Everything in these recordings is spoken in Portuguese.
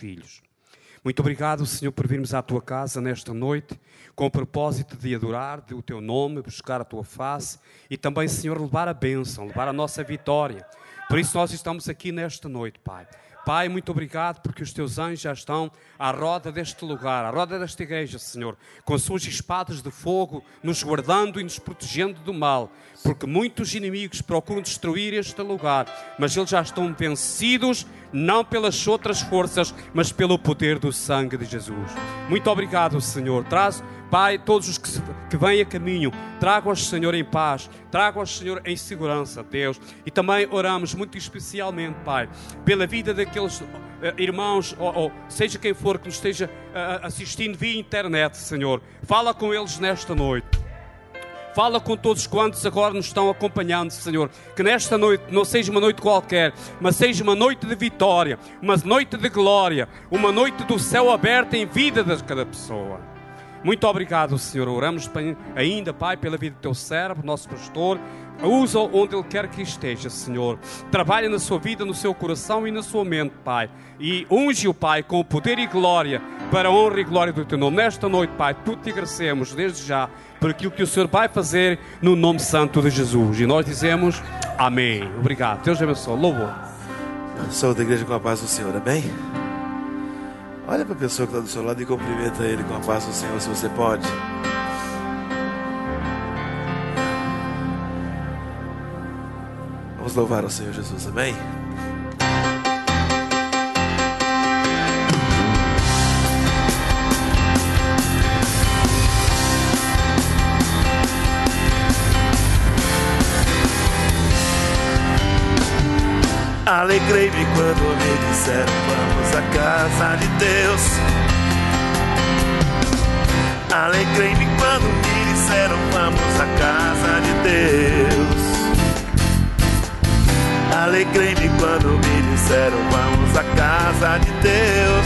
filhos. Muito obrigado, Senhor, por virmos à tua casa nesta noite, com o propósito de adorar o teu nome, buscar a tua face e também, Senhor, levar a bênção, levar a nossa vitória. Por isso nós estamos aqui nesta noite, Pai. Pai, muito obrigado porque os teus anjos já estão à roda deste lugar, à roda desta igreja, Senhor, com as suas espadas de fogo, nos guardando e nos protegendo do mal, porque muitos inimigos procuram destruir este lugar, mas eles já estão vencidos, não pelas outras forças, mas pelo poder do sangue de Jesus. Muito obrigado, Senhor. Traz, Pai, todos os que vêm a caminho, traga-os, Senhor, em paz, traga-os, Senhor, em segurança, Deus. E também oramos muito especialmente, Pai, pela vida daqueles irmãos, ou seja quem for que nos esteja assistindo via internet, Senhor. Fala com eles nesta noite. Fala com todos quantos agora nos estão acompanhando, Senhor. Que nesta noite não seja uma noite qualquer, mas seja uma noite de vitória, uma noite de glória, uma noite do céu aberto em vida de cada pessoa. Muito obrigado, Senhor. Oramos ainda, Pai, pela vida do teu servo, nosso pastor. Usa-o onde ele quer que esteja, Senhor. Trabalha na sua vida, no seu coração e na sua mente, Pai. E unge-o, Pai, com poder e glória, para a honra e glória do teu nome. Nesta noite, Pai, tudo te agradecemos desde já por aquilo que o Senhor vai fazer no nome santo de Jesus. E nós dizemos amém. Obrigado. Deus abençoe. Louvor. Saúde da igreja com a paz do Senhor. Amém? Olha para a pessoa que está do seu lado e cumprimenta ele com a paz do Senhor, se você pode. Vamos louvar ao Senhor Jesus. Amém? Alegrei-me quando me disseram vamos à casa de Deus. Alegrei-me quando me disseram vamos à casa de Deus. Alegrei-me quando me disseram vamos à casa de Deus.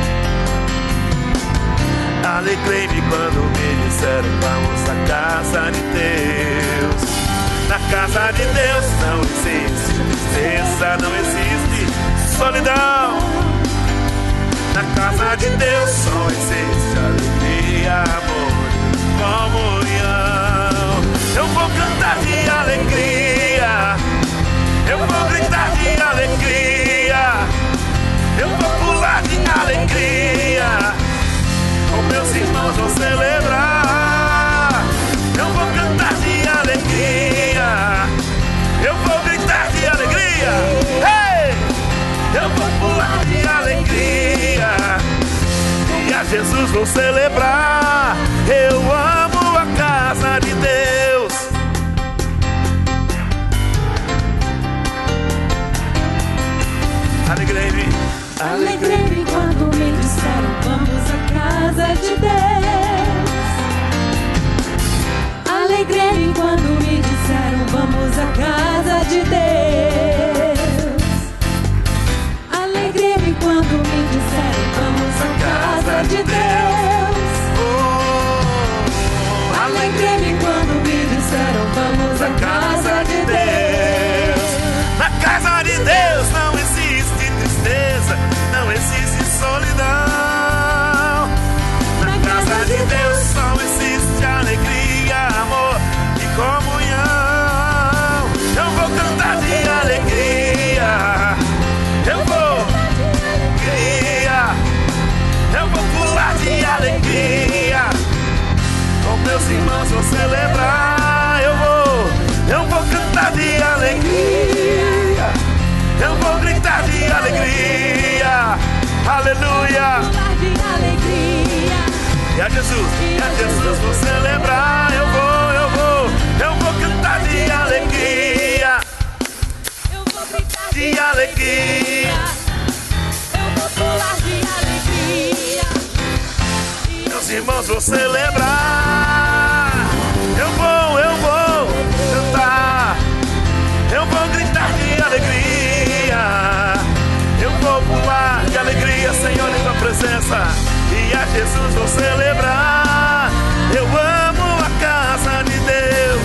Alegrei-me quando me disseram vamos à casa de Deus. Na casa de Deus não existe tristeza, não existe solidão. Na casa de Deus só existe alegria, amor e comunhão. Eu vou cantar de alegria, eu vou gritar de alegria, eu vou pular de alegria, com meus irmãos vou celebrar. Eu vou cantar de alegria, eu vou gritar de alegria, hey! Eu vou pular de alegria, e a Jesus vou celebrar. Eu amo a casa de Deus. Alegrei-me, alegrei-me quando me disseram vamos à casa de Deus. Alegrei-me quando me disseram vamos à casa de Deus. Alegrei-me quando me disseram vamos à casa de Deus. Alegrei-me quando me disseram vamos à casa de Deus. Na casa de Deus não existe tristeza, não existe solidão. Na casa de Deus só existe alegria, amor e comunhão. Eu vou cantar de alegria, eu vou alegria, eu vou pular de alegria, com meus irmãos vou celebrar. Eu vou cantar de alegria, eu vou gritar de alegria, aleluia. E a Jesus vou celebrar. Eu vou cantar de alegria, Eu vou gritar de alegria, eu vou pular de alegria. meus irmãos vou celebrar. Eu vou cantar, eu vou gritar de alegria, eu vou pular de alegria, Senhor, em tua presença. E a Jesus vou celebrar. Eu amo a casa de Deus.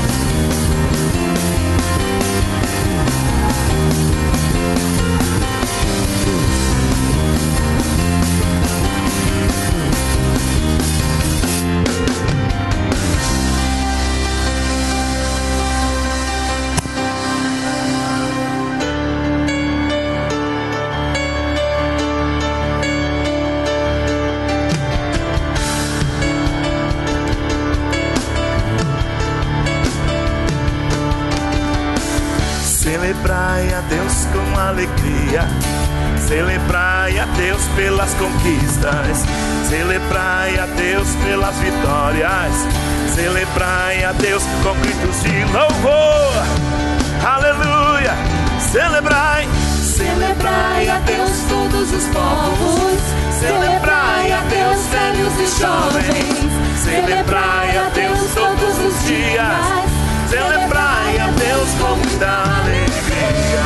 vitória. Celebrai a Deus pelas conquistas, celebrai a Deus pelas vitórias, celebrai a Deus com gritos de louvor. Aleluia! Celebrai, Celebrai a Deus todos os povos, celebrai a Deus velhos e jovens, celebrai a Deus todos os dias, celebrai a Deus com muita alegria.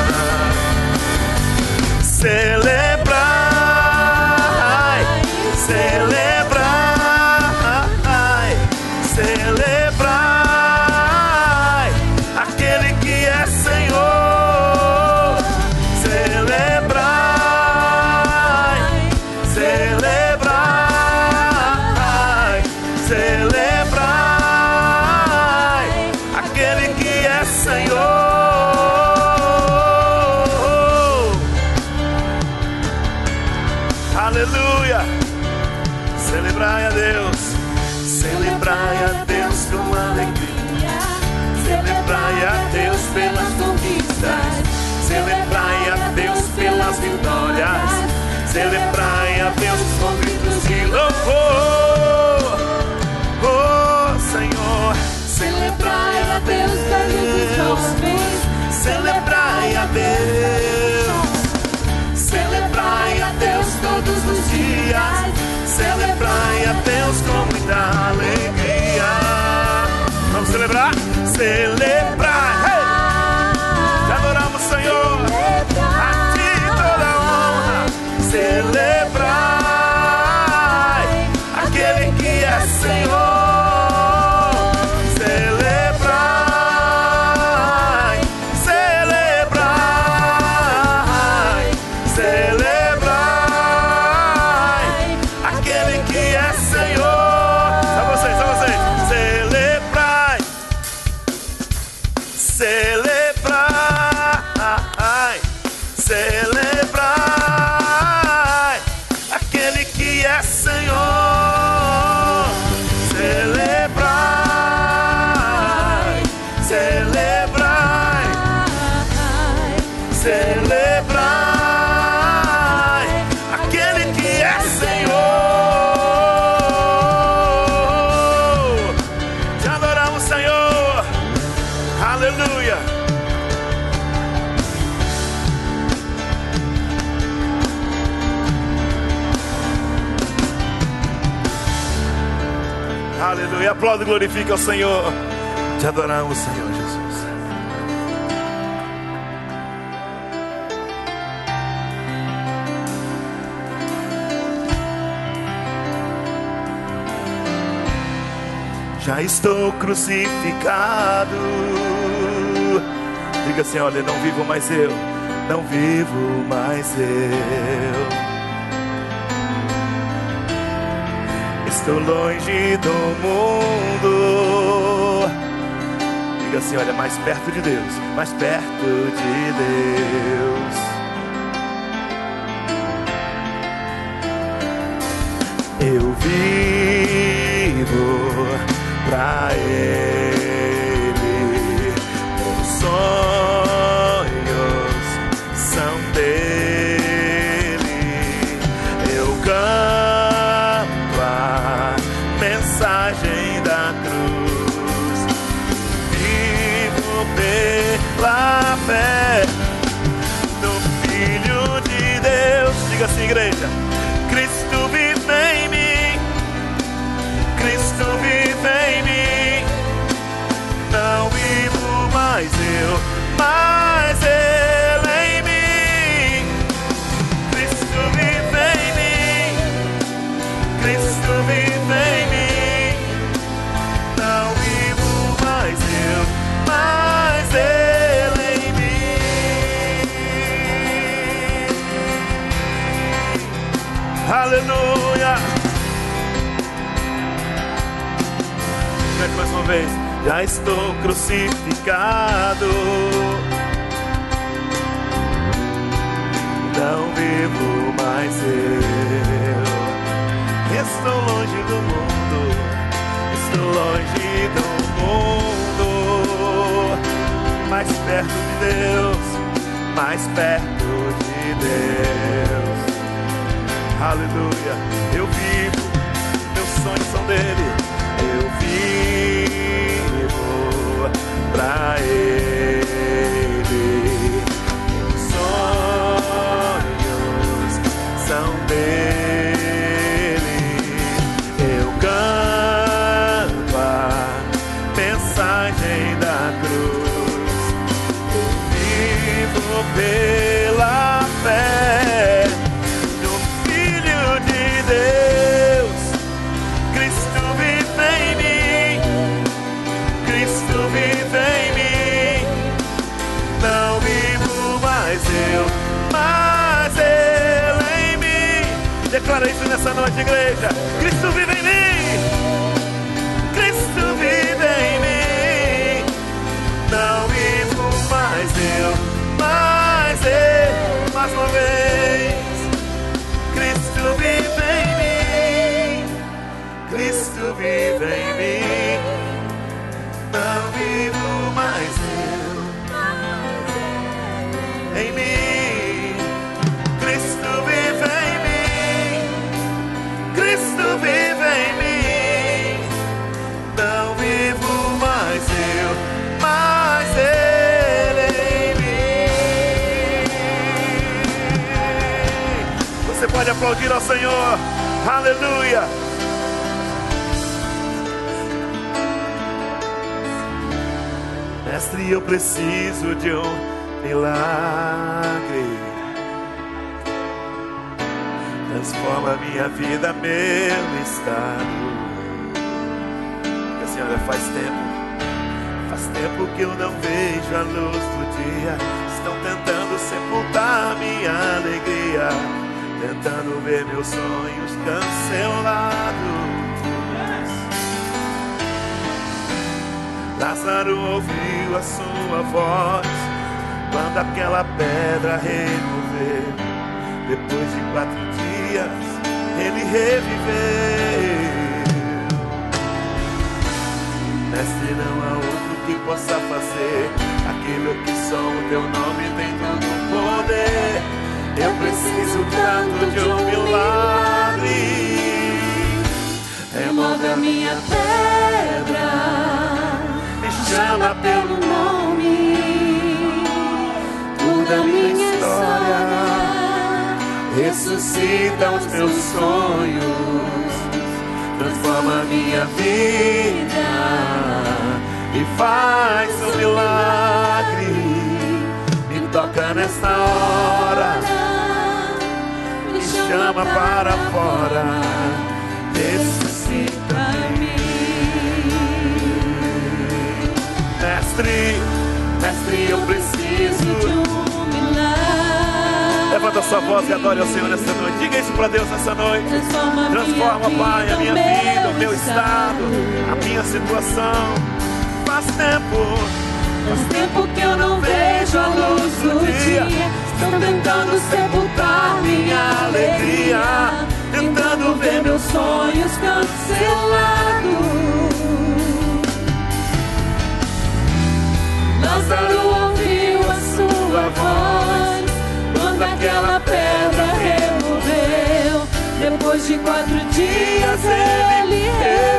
Celebrai, celebrai, celebrai aquele que é Senhor. Celebrai, celebrai, celebrai aquele que é Senhor. Aleluia! Celebrai a Deus, celebrai a Deus com alegria, celebrai a Deus pelas conquistas, celebrai a Deus pelas vitórias, celebrai a Deus com gritos de louvor. Oh Senhor, Celebrai a Deus velhos e jovens, celebrai a Deus, celebrai a Deus todos os dias, celebrai a Deus com muita alegria. Vamos celebrar? Celebrar! Hey! Te adoramos, Senhor. A Ti toda a honra. Celebrai aquele que é Senhor. Celebrai, celebrai, celebrai aquele que é Senhor. Só vocês, só vocês. Celebrai, celebrai, celebrai aquele que é Senhor. Celebrai, celebrai, celebrai aquele que é Senhor. Te adoramos, Senhor. Aleluia. Aleluia. Aplauda e glorifica o Senhor. Te adoramos, Senhor Jesus. Já estou crucificado. Diga assim, olha, não vivo mais eu, não vivo mais eu. Estou longe do mundo. Diga assim, olha, mais perto de Deus, mais perto de Deus. Eu vivo pra Ele, meus sonhos são dele. Eu canto a mensagem da cruz, vivo pela fé no Filho de Deus. Diga assim, igreja, Cristo vive em mim, Cristo vive em mim. Não vivo mais eu, mas Ele em mim. Cristo vive em mim, Cristo vive em mim. Não vivo mais eu, mas Ele em mim. Aleluia. Mais uma vez. Já estou crucificado, não vivo mais eu. Estou longe do mundo, estou longe do mundo, mais perto de Deus, mais perto de Deus. Aleluia. Eu vivo, meus sonhos são dele. Eu vivo pra ele. Meus sonhos são dele. Eu canto a mensagem da cruz. Eu vivo pela fé no Filho de Deus. Cristo vive em mim. Cristo vive em mim. Não vivo mais eu, mas Ele em mim. Declara isso nessa noite, igreja. Cristo vive em mim. Cristo vive em mim. Não vivo mais eu, mas Ele. Mais uma vez. Cristo vive em mim. Cristo vive em mim. Não vivo mais eu, em mim. Cristo vive em mim. Cristo vive em mim. Não vivo mais eu, mas Ele em mim. Você pode aplaudir ao Senhor. Aleluia. Mestre, eu preciso de um milagre. Transforma minha vida, meu estado. Minha Senhora, faz tempo que eu não vejo a luz do dia. Estão tentando sepultar minha alegria, tentando ver meus sonhos cancelados. Lázaro ouviu a sua voz quando aquela pedra removeu. Depois de 4 dias ele reviveu. Mestre, não há outro que possa fazer aquilo que só o teu nome tem todo o poder. Eu preciso tanto de um milagre. Remove a minha pedra, chama pelo nome, muda minha história, ressuscita os meus sonhos, transforma minha vida e faz um milagre. Me toca nesta hora, me chama para fora, ressuscita-me. Mestre, eu preciso de um milagre. Levanta sua voz e adore ao Senhor nessa noite. Diga isso para Deus nessa noite. Transforma, Pai, a minha vida, o meu estado, a minha situação. Faz tempo que eu não vejo a luz do dia. Estão tentando sepultar minha alegria, tentando ver meus sonhos cancelados. Lázaro ouviu a sua voz quando aquela pedra removeu. Depois de 4 dias ele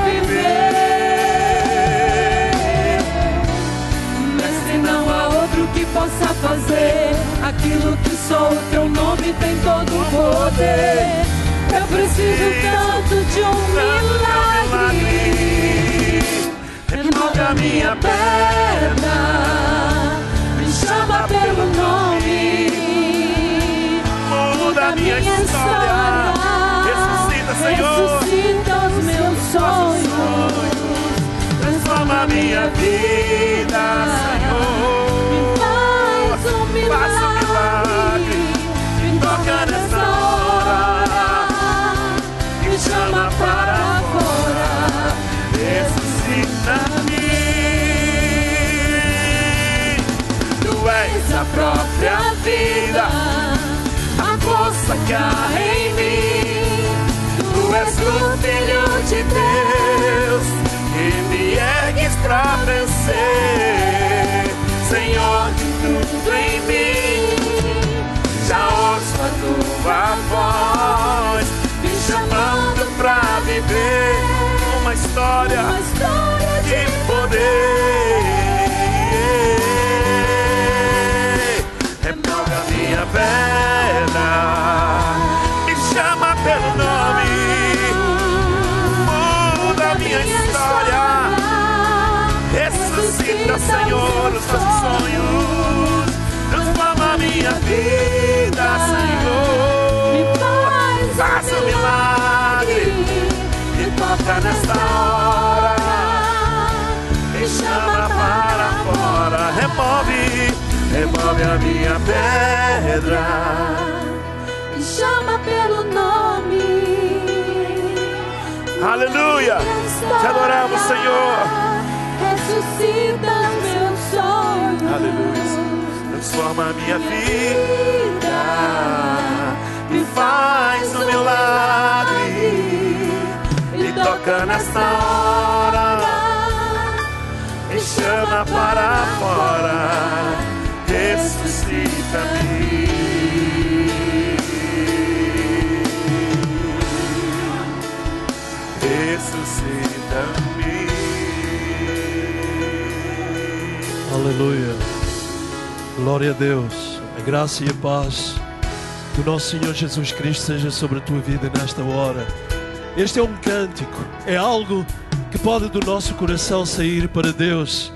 reviveu. Mestre, não há outro que possa fazer aquilo que só o teu nome tem todo o poder. Eu preciso tanto de um milagre. Remove a minha pedra, me chama pelo nome, muda a minha história, ressuscita, Senhor, ressuscita os meus sonhos, transforma a minha vida, Senhor, me faz um milagre, me toca nessa hora, me chama para fora, ressuscita-me. Tu és a própria vida, a força que há em mim. Tu és o Filho de Deus, que me ergues pra vencer. Senhor de tudo em mim, viver uma história de poder. Remove a minha pedra, me chama pelo nome, muda a minha história, ressuscita, Senhor, os nossos sonhos, transforma a minha vida, Senhor, faça um milagre, me toca nesta hora, me chama para fora, remove a minha pedra, me chama pelo nome. Aleluia, te adoramos, Senhor. Ressuscita os meus sonhos. Aleluia, transforma a minha vida, me faz um milagre, me toca nesta hora, me chama para fora, ressuscita-me. Ressuscita-me. Aleluia. Glória a Deus. A graça e a paz do nosso Senhor Jesus Cristo seja sobre a tua vida nesta hora. Este é um cântico, é algo que pode do nosso coração sair para Deus.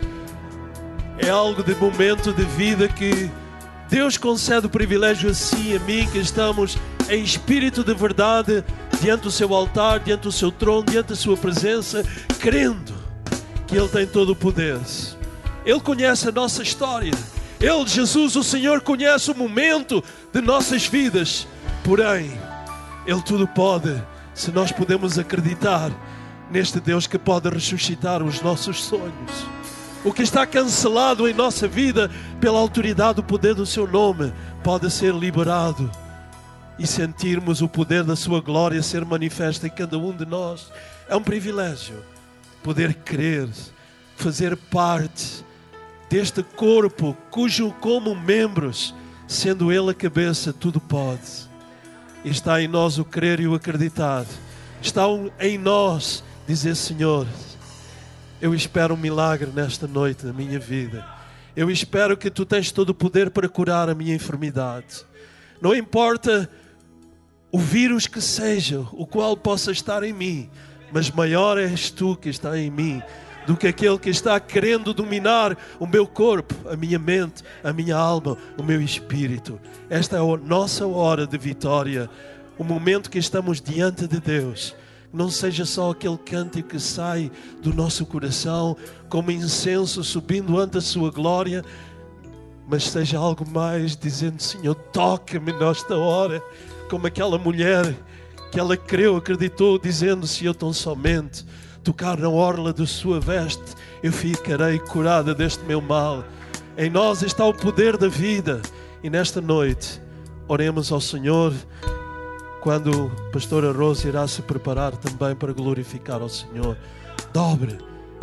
É algo de momento de vida que Deus concede o privilégio a si e a mim, que estamos em espírito de verdade diante do seu altar, diante do seu trono, diante da sua presença, crendo que Ele tem todo o poder. Ele conhece a nossa história. Ele, Jesus, o Senhor, conhece o momento de nossas vidas. Porém, Ele tudo pode, se nós podemos acreditar neste Deus que pode ressuscitar os nossos sonhos. O que está cancelado em nossa vida pela autoridade, o poder do seu nome, pode ser liberado e sentirmos o poder da sua glória ser manifesto em cada um de nós. É um privilégio poder crer, fazer parte deste corpo cujo, como membros, sendo Ele a cabeça, tudo pode. E está em nós o crer e o acreditar. Está em nós dizer: Senhor, eu espero um milagre nesta noite na minha vida. Eu espero que Tu tens todo o poder para curar a minha enfermidade. Não importa o vírus que seja, o qual possa estar em mim, mas maior és Tu que está em mim do que aquele que está querendo dominar o meu corpo, a minha mente, a minha alma, o meu espírito. Esta é a nossa hora de vitória, o momento que estamos diante de Deus. Não seja só aquele cântico que sai do nosso coração como incenso subindo ante a sua glória, mas seja algo mais dizendo: Senhor, toca-me nesta hora, como aquela mulher que ela creu, acreditou, dizendo: se eu tão somente tocar na orla da sua veste, eu ficarei curada deste meu mal. Em nós está o poder da vida. E nesta noite oremos ao Senhor, quando a pastora Rose irá se preparar também para glorificar ao Senhor. Dobre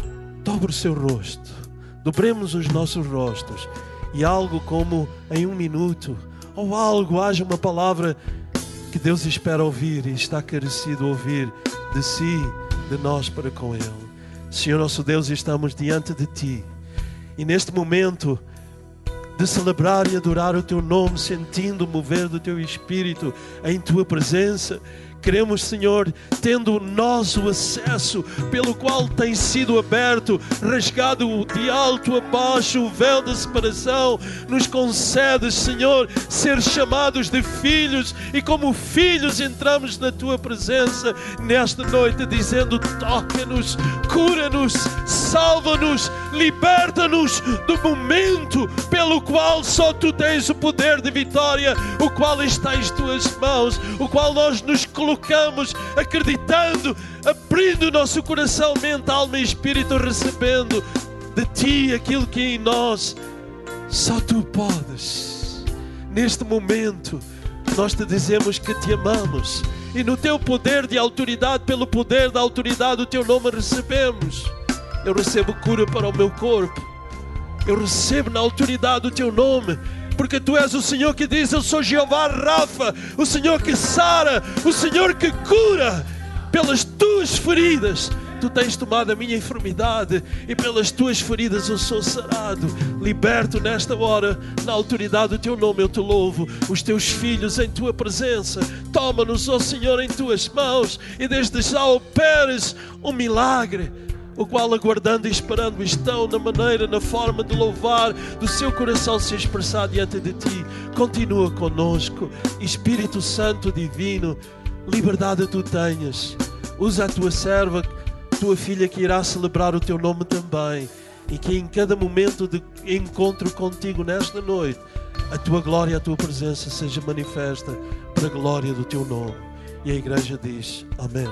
o seu rosto, dobremos os nossos rostos, e algo como em 1 minuto, ou algo, haja uma palavra que Deus espera ouvir e está carecido ouvir de si, de nós para com Ele. Senhor nosso Deus, estamos diante de Ti, e neste momento de celebrar e adorar o Teu nome, sentindo o mover do Teu Espírito em Tua presença, queremos, Senhor, tendo nós o acesso pelo qual tem sido aberto, rasgado de alto a baixo o véu da separação, nos concedes, Senhor, ser chamados de filhos, e como filhos entramos na Tua presença nesta noite, dizendo: toca-nos, cura-nos, salva-nos, liberta-nos do momento pelo qual só Tu tens o poder de vitória, o qual está em Tuas mãos, o qual nós nos colocamos acreditando, abrindo o nosso coração, mente, alma e espírito, recebendo de Ti aquilo que em nós só Tu podes. Neste momento nós Te dizemos que Te amamos, e no Teu poder de autoridade, pelo poder da autoridade, o Teu nome recebemos. Eu recebo cura para o meu corpo, eu recebo na autoridade do Teu nome, porque Tu és o Senhor que diz: eu sou Jeová Rafa, o Senhor que sara, o Senhor que cura. Pelas tuas feridas tu tens tomado a minha enfermidade, e pelas tuas feridas eu sou sarado. Liberto nesta hora, na autoridade do teu nome eu te louvo. Os teus filhos em tua presença, toma-nos, ó Senhor, em tuas mãos, e desde já operes um milagre, o qual aguardando e esperando estão na maneira, na forma de louvar, do seu coração se expressar diante de ti. Continua conosco, Espírito Santo divino, liberdade tu tenhas. Usa a tua serva, tua filha, que irá celebrar o teu nome também, e que em cada momento de encontro contigo nesta noite, a tua glória, a tua presença seja manifesta para a glória do teu nome. E a igreja diz amém.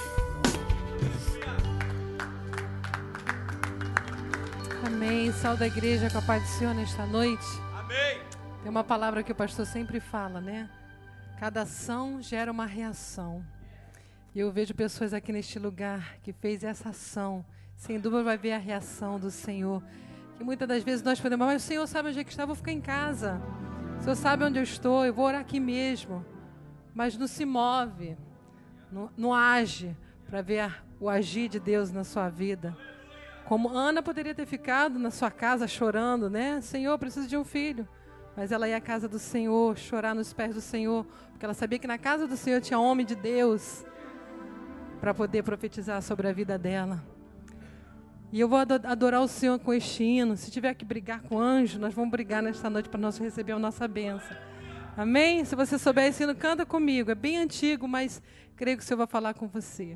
Amém. Saúde a igreja com a paz do Senhor nesta noite. Amém. Tem uma palavra que o pastor sempre fala, né? Cada ação gera uma reação. E eu vejo pessoas aqui neste lugar que fez essa ação. Sem dúvida vai ver a reação do Senhor. Que muitas das vezes nós podemos, mas o Senhor sabe onde é que está, eu vou ficar em casa. O Senhor sabe onde eu estou, eu vou orar aqui mesmo. Mas não se move, não age para ver o agir de Deus na sua vida. Como Ana poderia ter ficado na sua casa chorando, né? Senhor, eu preciso de um filho. Mas ela ia à casa do Senhor, chorar nos pés do Senhor, porque ela sabia que na casa do Senhor tinha homem de Deus para poder profetizar sobre a vida dela. E eu vou adorar o Senhor com este hino. Se tiver que brigar com o anjo, nós vamos brigar nesta noite para nós receber a nossa bênção. Amém? Se você souber esse hino, canta comigo. É bem antigo, mas creio que o Senhor vai falar com você.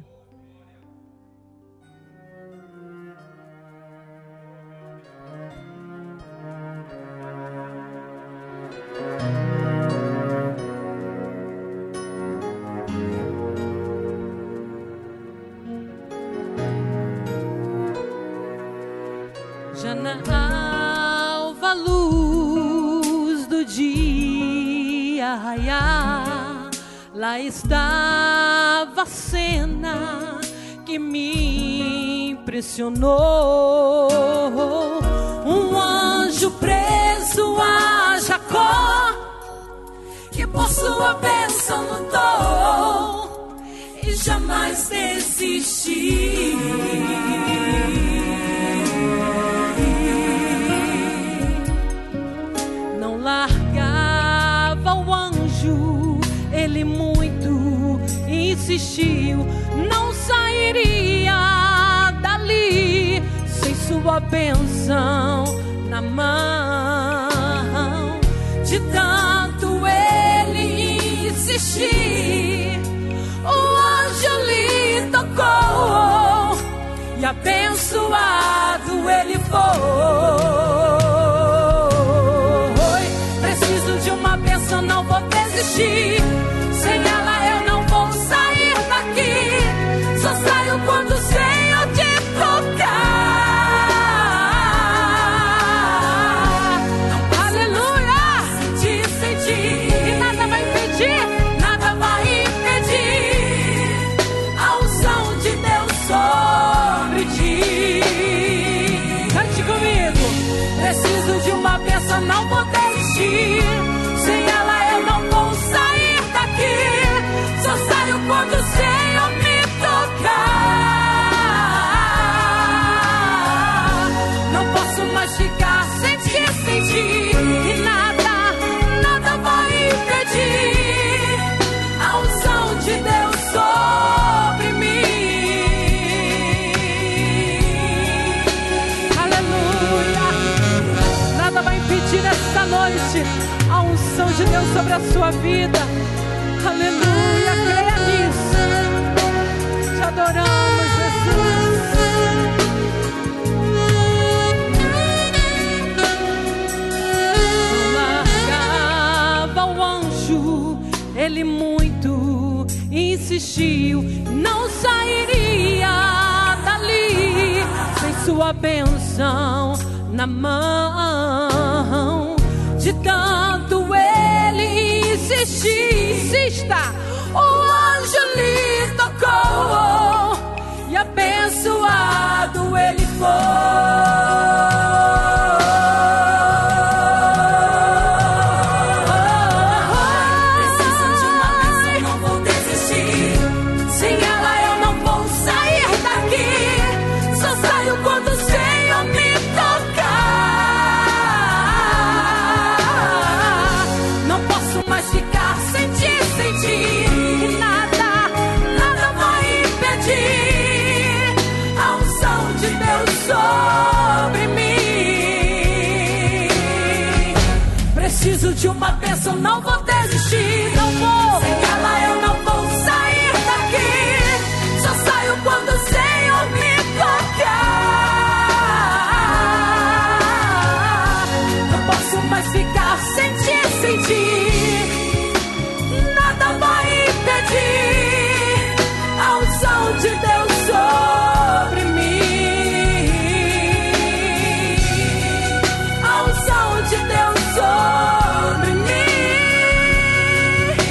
Já na alva luz do dia raiar, lá estava a cena que me impressionou. Um anjo preso a Jacó, que por sua bênção lutou e jamais desistiu. Largava o anjo, ele muito insistiu, não sairia dali sem sua bênção na mão. De tanto ele insistir, o anjo lhe tocou e abençoado ele foi. Não vou desistir, sem ela eu não vou sair daqui. Só saio quando o Senhor te tocar. Aleluia! Sentir, e nada vai impedir, nada vai impedir a unção de Deus sobre ti. Cante comigo. Preciso de uma bênção, não vou desistir. Sem ela eu não vou sair daqui. Só saio quando o Senhor me tocar. Não posso mais ficar sem te sentir. E nada vai impedir a unção de Deus sobre mim. Aleluia. Nada vai impedir esta noite a unção de Deus sobre a sua vida. Aleluia, creia nisso. Te adoramos, Jesus. Largava o anjo, ele muito insistiu, não sairia dali sem sua bênção na mão. De tanto ele insista, o anjo lhe tocou e abençoado ele foi. Preciso de uma bênção, não vou desistir. Sem ela eu de uma bênção, não vou desistir. Não vou, sem ela eu não vou sair daqui. Só saio quando o Senhor me tocar. Não posso mais ficar sem ti, sem ti. Nada vai impedir a unção de Deus sobre mim. A unção de Deus sobre mim.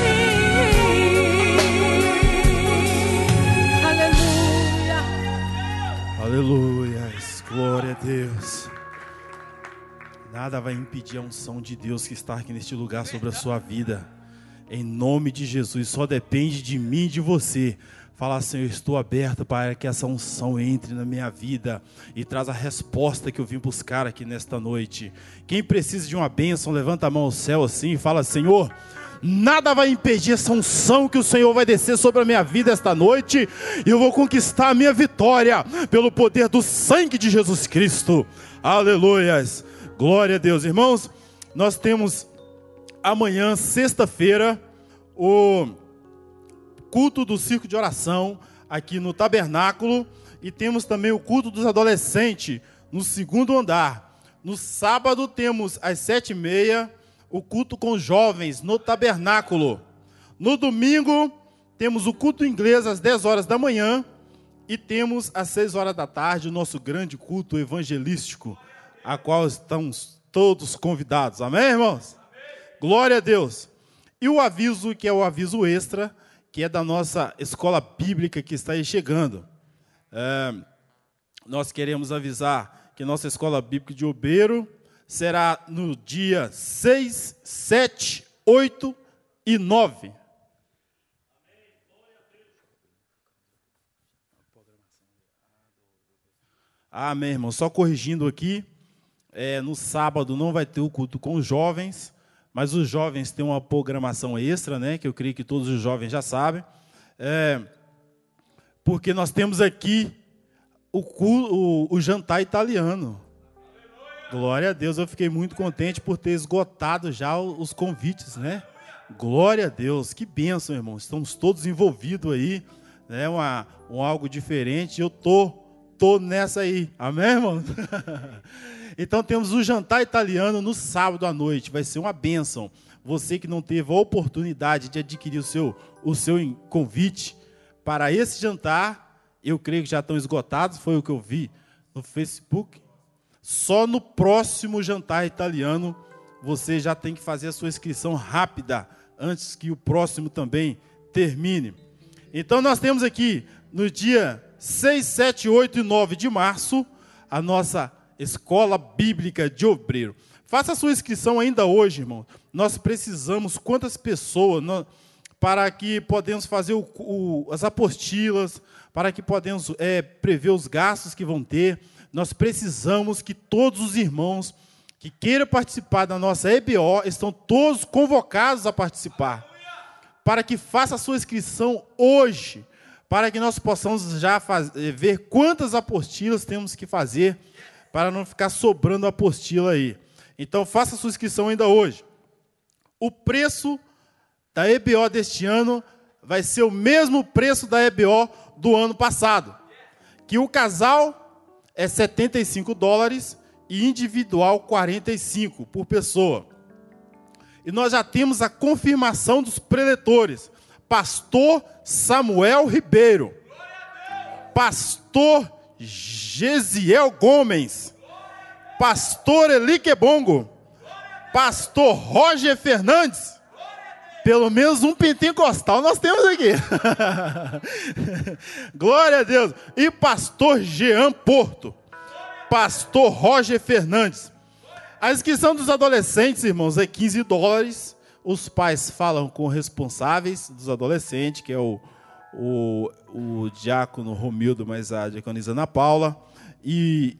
Aleluia. Aleluia, glória a Deus. Nada vai impedir a unção de Deus que está aqui neste lugar sobre a sua vida. Em nome de Jesus, só depende de mim e de você. Fala, Senhor, estou aberto para que essa unção entre na minha vida e traz a resposta que eu vim buscar aqui nesta noite. Quem precisa de uma bênção, levanta a mão ao céu assim e fala, Senhor, nada vai impedir essa unção que o Senhor vai descer sobre a minha vida esta noite. E eu vou conquistar a minha vitória pelo poder do sangue de Jesus Cristo. Aleluias. Glória a Deus. Irmãos, nós temos amanhã, sexta-feira, o culto do Circo de Oração aqui no Tabernáculo. E temos também o culto dos adolescentes no segundo andar. No sábado temos às 7h30 o culto com jovens no Tabernáculo. No domingo temos o culto inglês às 10 horas da manhã. E temos às 6 horas da tarde o nosso grande culto evangelístico, a qual estamos todos convidados. Amém, irmãos? Amém. Glória a Deus. E o aviso, que é o aviso extra, que é da nossa escola bíblica que está aí chegando. Nós queremos avisar que nossa escola bíblica de Obeiro será no dia 6, 7, 8 e 9. Amém, irmão. Só corrigindo aqui, no sábado não vai ter o culto com os jovens, mas os jovens têm uma programação extra, né, que eu creio que todos os jovens já sabem, porque nós temos aqui o jantar italiano. Glória a Deus, eu fiquei muito contente por ter esgotado já os convites, né? Glória a Deus, que bênção, irmão. Estamos todos envolvidos aí, né? Algo diferente. Eu tô nessa aí, amém, irmão? Então temos o jantar italiano no sábado à noite, vai ser uma bênção. Você que não teve a oportunidade de adquirir o seu convite para esse jantar, eu creio que já estão esgotados, foi o que eu vi no Facebook. Só no próximo jantar italiano você já tem que fazer a sua inscrição rápida, antes que o próximo também termine. Então nós temos aqui no dia 6, 7, 8 e 9 de março, a nossa Escola Bíblica de Obreiro. Faça a sua inscrição ainda hoje, irmão. Nós precisamos, quantas pessoas, para que podemos fazer as apostilas, para que podemos prever os gastos que vão ter. Nós precisamos que todos os irmãos que queiram participar da nossa EBO, estão todos convocados a participar. Para que faça a sua inscrição hoje, para que nós possamos já ver quantas apostilas temos que fazer, para não ficar sobrando apostila aí. Então, faça a sua inscrição ainda hoje. O preço da EBO deste ano vai ser o mesmo preço da EBO do ano passado. Que o casal é $75 e individual $45 por pessoa. E nós já temos a confirmação dos preletores. Pastor Samuel Ribeiro, Pastor Gesiel Gomes, Pastor Elique Bongo, Pastor Roger Fernandes. Pelo menos um pentecostal nós temos aqui. Glória a Deus. E Pastor Jean Porto, Pastor Roger Fernandes. A inscrição dos adolescentes, irmãos, é $15. Os pais falam com responsáveis dos adolescentes, que é o diácono Romildo, mais a diaconisa Ana Paula. E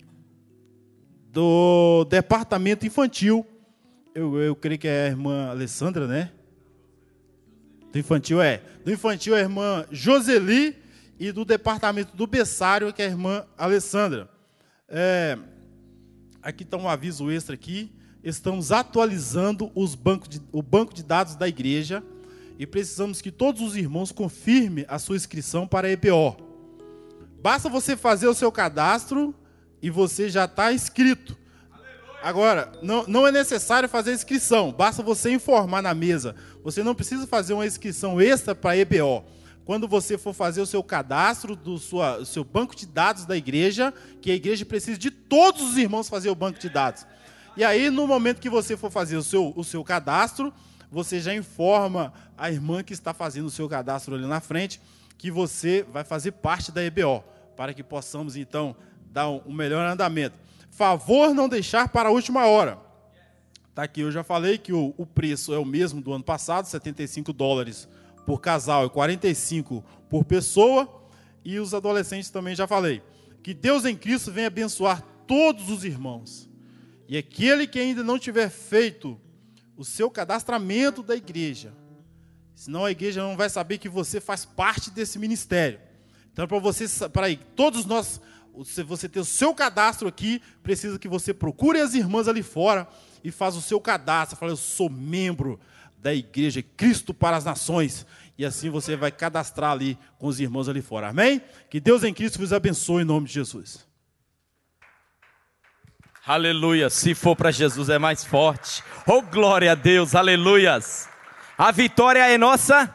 do departamento infantil, eu creio que é a irmã Alessandra, né? Do infantil é a irmã Joseli, e do departamento do berçário, que é a irmã Alessandra. Aqui está um aviso extra aqui, estamos atualizando o banco de dados da igreja e precisamos que todos os irmãos confirmem a sua inscrição para a EBO. Basta você fazer o seu cadastro e você já está inscrito. Agora, não é necessário fazer inscrição, basta você informar na mesa. Você não precisa fazer uma inscrição extra para a EBO. Quando você for fazer o seu cadastro do seu banco de dados da igreja, que a igreja precisa de todos os irmãos fazer o banco de dados. E aí, no momento que você for fazer o seu cadastro, você já informa a irmã que está fazendo o seu cadastro ali na frente, que você vai fazer parte da EBO, para que possamos, então, dar um melhor andamento. Favor não deixar para a última hora. Tá aqui, eu já falei que o preço é o mesmo do ano passado, $75 por casal e 45 por pessoa. E os adolescentes também já falei. Que Deus em Cristo venha abençoar todos os irmãos. E aquele que ainda não tiver feito o seu cadastramento da igreja, senão a igreja não vai saber que você faz parte desse ministério. Então, para todos nós, se você ter o seu cadastro aqui, precisa que você procure as irmãs ali fora e faça o seu cadastro. Fala, eu sou membro da igreja Cristo para as Nações. E assim você vai cadastrar ali com os irmãos ali fora. Amém? Que Deus em Cristo vos abençoe em nome de Jesus. Aleluia. Se for para Jesus é mais forte. Oh, glória a Deus. Aleluias. A vitória é nossa.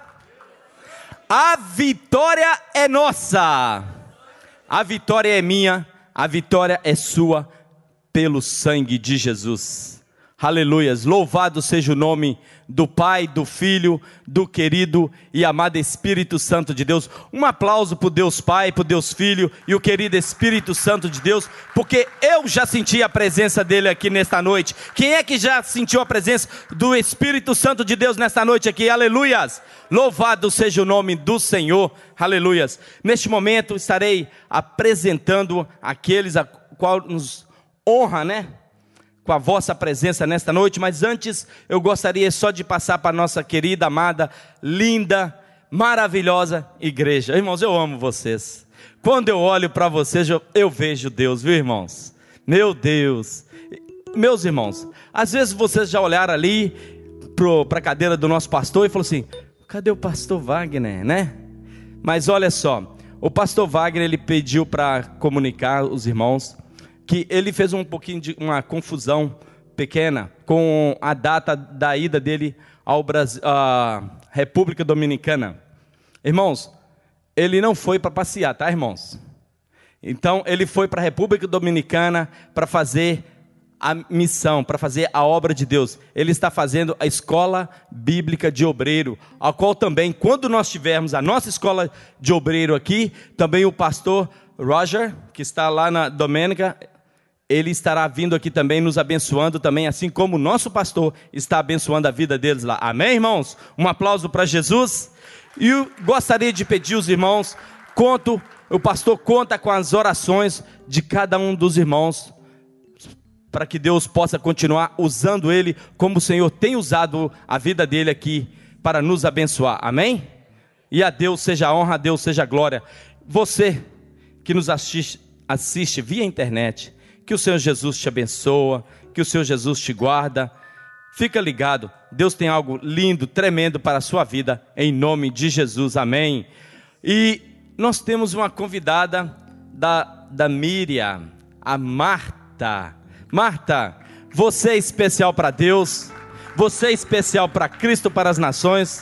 A vitória é nossa. A vitória é minha, a vitória é sua, pelo sangue de Jesus. Aleluias, louvado seja o nome do Pai, do Filho, do querido e amado Espírito Santo de Deus. Um aplauso para o Deus Pai, para o Deus Filho e o querido Espírito Santo de Deus, porque eu já senti a presença dele aqui nesta noite. Quem é que já sentiu a presença do Espírito Santo de Deus nesta noite aqui? Aleluias, louvado seja o nome do Senhor. Aleluias. Neste momento estarei apresentando aqueles a qual nos honra, né, com a vossa presença nesta noite, mas antes eu gostaria só de passar para a nossa querida, amada, linda, maravilhosa igreja. Irmãos, eu amo vocês. Quando eu olho para vocês, eu vejo Deus, viu, irmãos? Meu Deus. Meus irmãos, às vezes vocês já olharam ali para a cadeira do nosso pastor e falaram assim, cadê o pastor Wagner, né? Mas olha só, o pastor Wagner, ele pediu para comunicar os irmãos que ele fez um pouquinho de uma confusão pequena com a data da ida dele ao Brasil, à República Dominicana. Irmãos, ele não foi para passear, tá, irmãos? Então, ele foi para a República Dominicana para fazer a missão, para fazer a obra de Deus. Ele está fazendo a Escola Bíblica de Obreiro, a qual também, quando nós tivermos a nossa Escola de Obreiro aqui, também o pastor Roger, que está lá na Domênica, ele estará vindo aqui também, nos abençoando também, assim como o nosso pastor está abençoando a vida deles lá. Amém, irmãos? Um aplauso para Jesus. E eu gostaria de pedir aos irmãos, o pastor conta com as orações de cada um dos irmãos, para que Deus possa continuar usando ele, como o Senhor tem usado a vida dele aqui, para nos abençoar. Amém? E a Deus seja a honra, a Deus seja a glória. Você que nos assiste via internet, que o Senhor Jesus te abençoa, que o Senhor Jesus te guarda. Fica ligado, Deus tem algo lindo, tremendo para a sua vida, em nome de Jesus, amém. E nós temos uma convidada da Miriam, a Marta. Marta, você é especial para Deus, você é especial para Cristo, para as nações.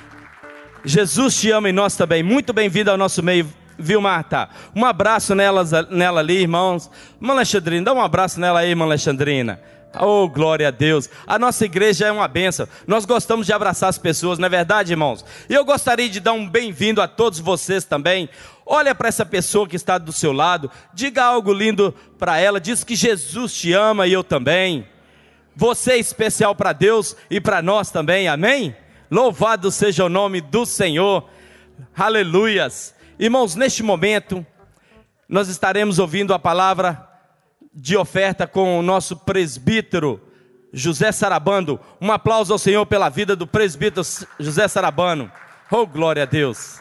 Jesus te ama e nós também. Muito bem-vinda ao nosso meio. Viu, Marta? Um abraço nela ali, irmãos. Irmã Alexandrina, dá um abraço nela aí, irmã Alexandrina. Oh, glória a Deus. A nossa igreja é uma bênção. Nós gostamos de abraçar as pessoas, não é verdade, irmãos? E eu gostaria de dar um bem-vindo a todos vocês também. Olha para essa pessoa que está do seu lado. Diga algo lindo para ela. Diz que Jesus te ama e eu também. Você é especial para Deus e para nós também, amém? Louvado seja o nome do Senhor. Aleluias. Irmãos, neste momento, nós estaremos ouvindo a palavra de oferta com o nosso presbítero, José Sarabando. Um aplauso ao Senhor pela vida do presbítero José Sarabando. Oh, glória a Deus.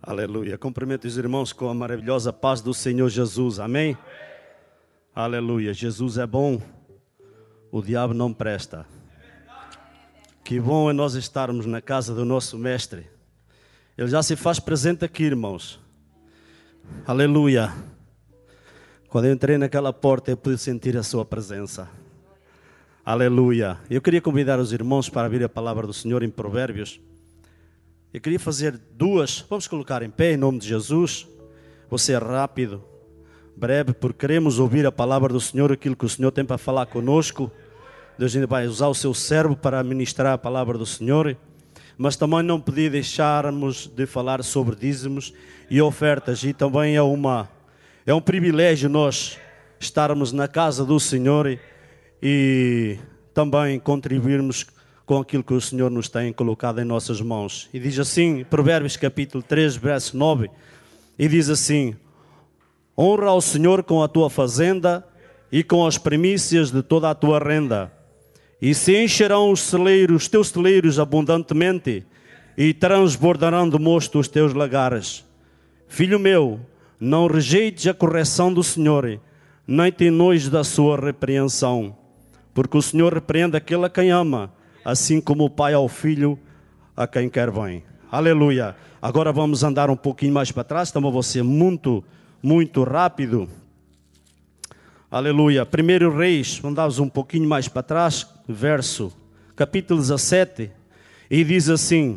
Aleluia. Cumprimento os irmãos com a maravilhosa paz do Senhor Jesus. Amém? Aleluia. Jesus é bom, o diabo não presta. Que bom é nós estarmos na casa do nosso mestre. Ele já se faz presente aqui, irmãos. Aleluia. Quando eu entrei naquela porta, eu pude sentir a sua presença. Aleluia. Eu queria convidar os irmãos para abrir a palavra do Senhor em Provérbios. Eu queria fazer duas, vamos colocar em pé em nome de Jesus. Vou ser rápido, breve, porque queremos ouvir a palavra do Senhor, aquilo que o Senhor tem para falar conosco. Deus ainda vai usar o seu servo para ministrar a palavra do Senhor. Mas também não podia deixarmos de falar sobre dízimos e ofertas. E também é um privilégio nós estarmos na casa do Senhor e também contribuirmos com aquilo que o Senhor nos tem colocado em nossas mãos. E diz assim, Provérbios capítulo 3, verso 9, e diz assim: honra ao Senhor com a tua fazenda e com as primícias de toda a tua renda, e se encherão os teus celeiros abundantemente, e transbordarão de mosto os teus lagares. Filho meu, não rejeites a correção do Senhor, nem te nojo da sua repreensão, porque o Senhor repreende aquele a quem ama, assim como o pai ao filho a quem quer bem. Aleluia. Agora vamos andar um pouquinho mais para trás, então vou ser muito rápido. Aleluia. 1 Reis, andamos um pouquinho mais para trás, capítulo 17, e diz assim,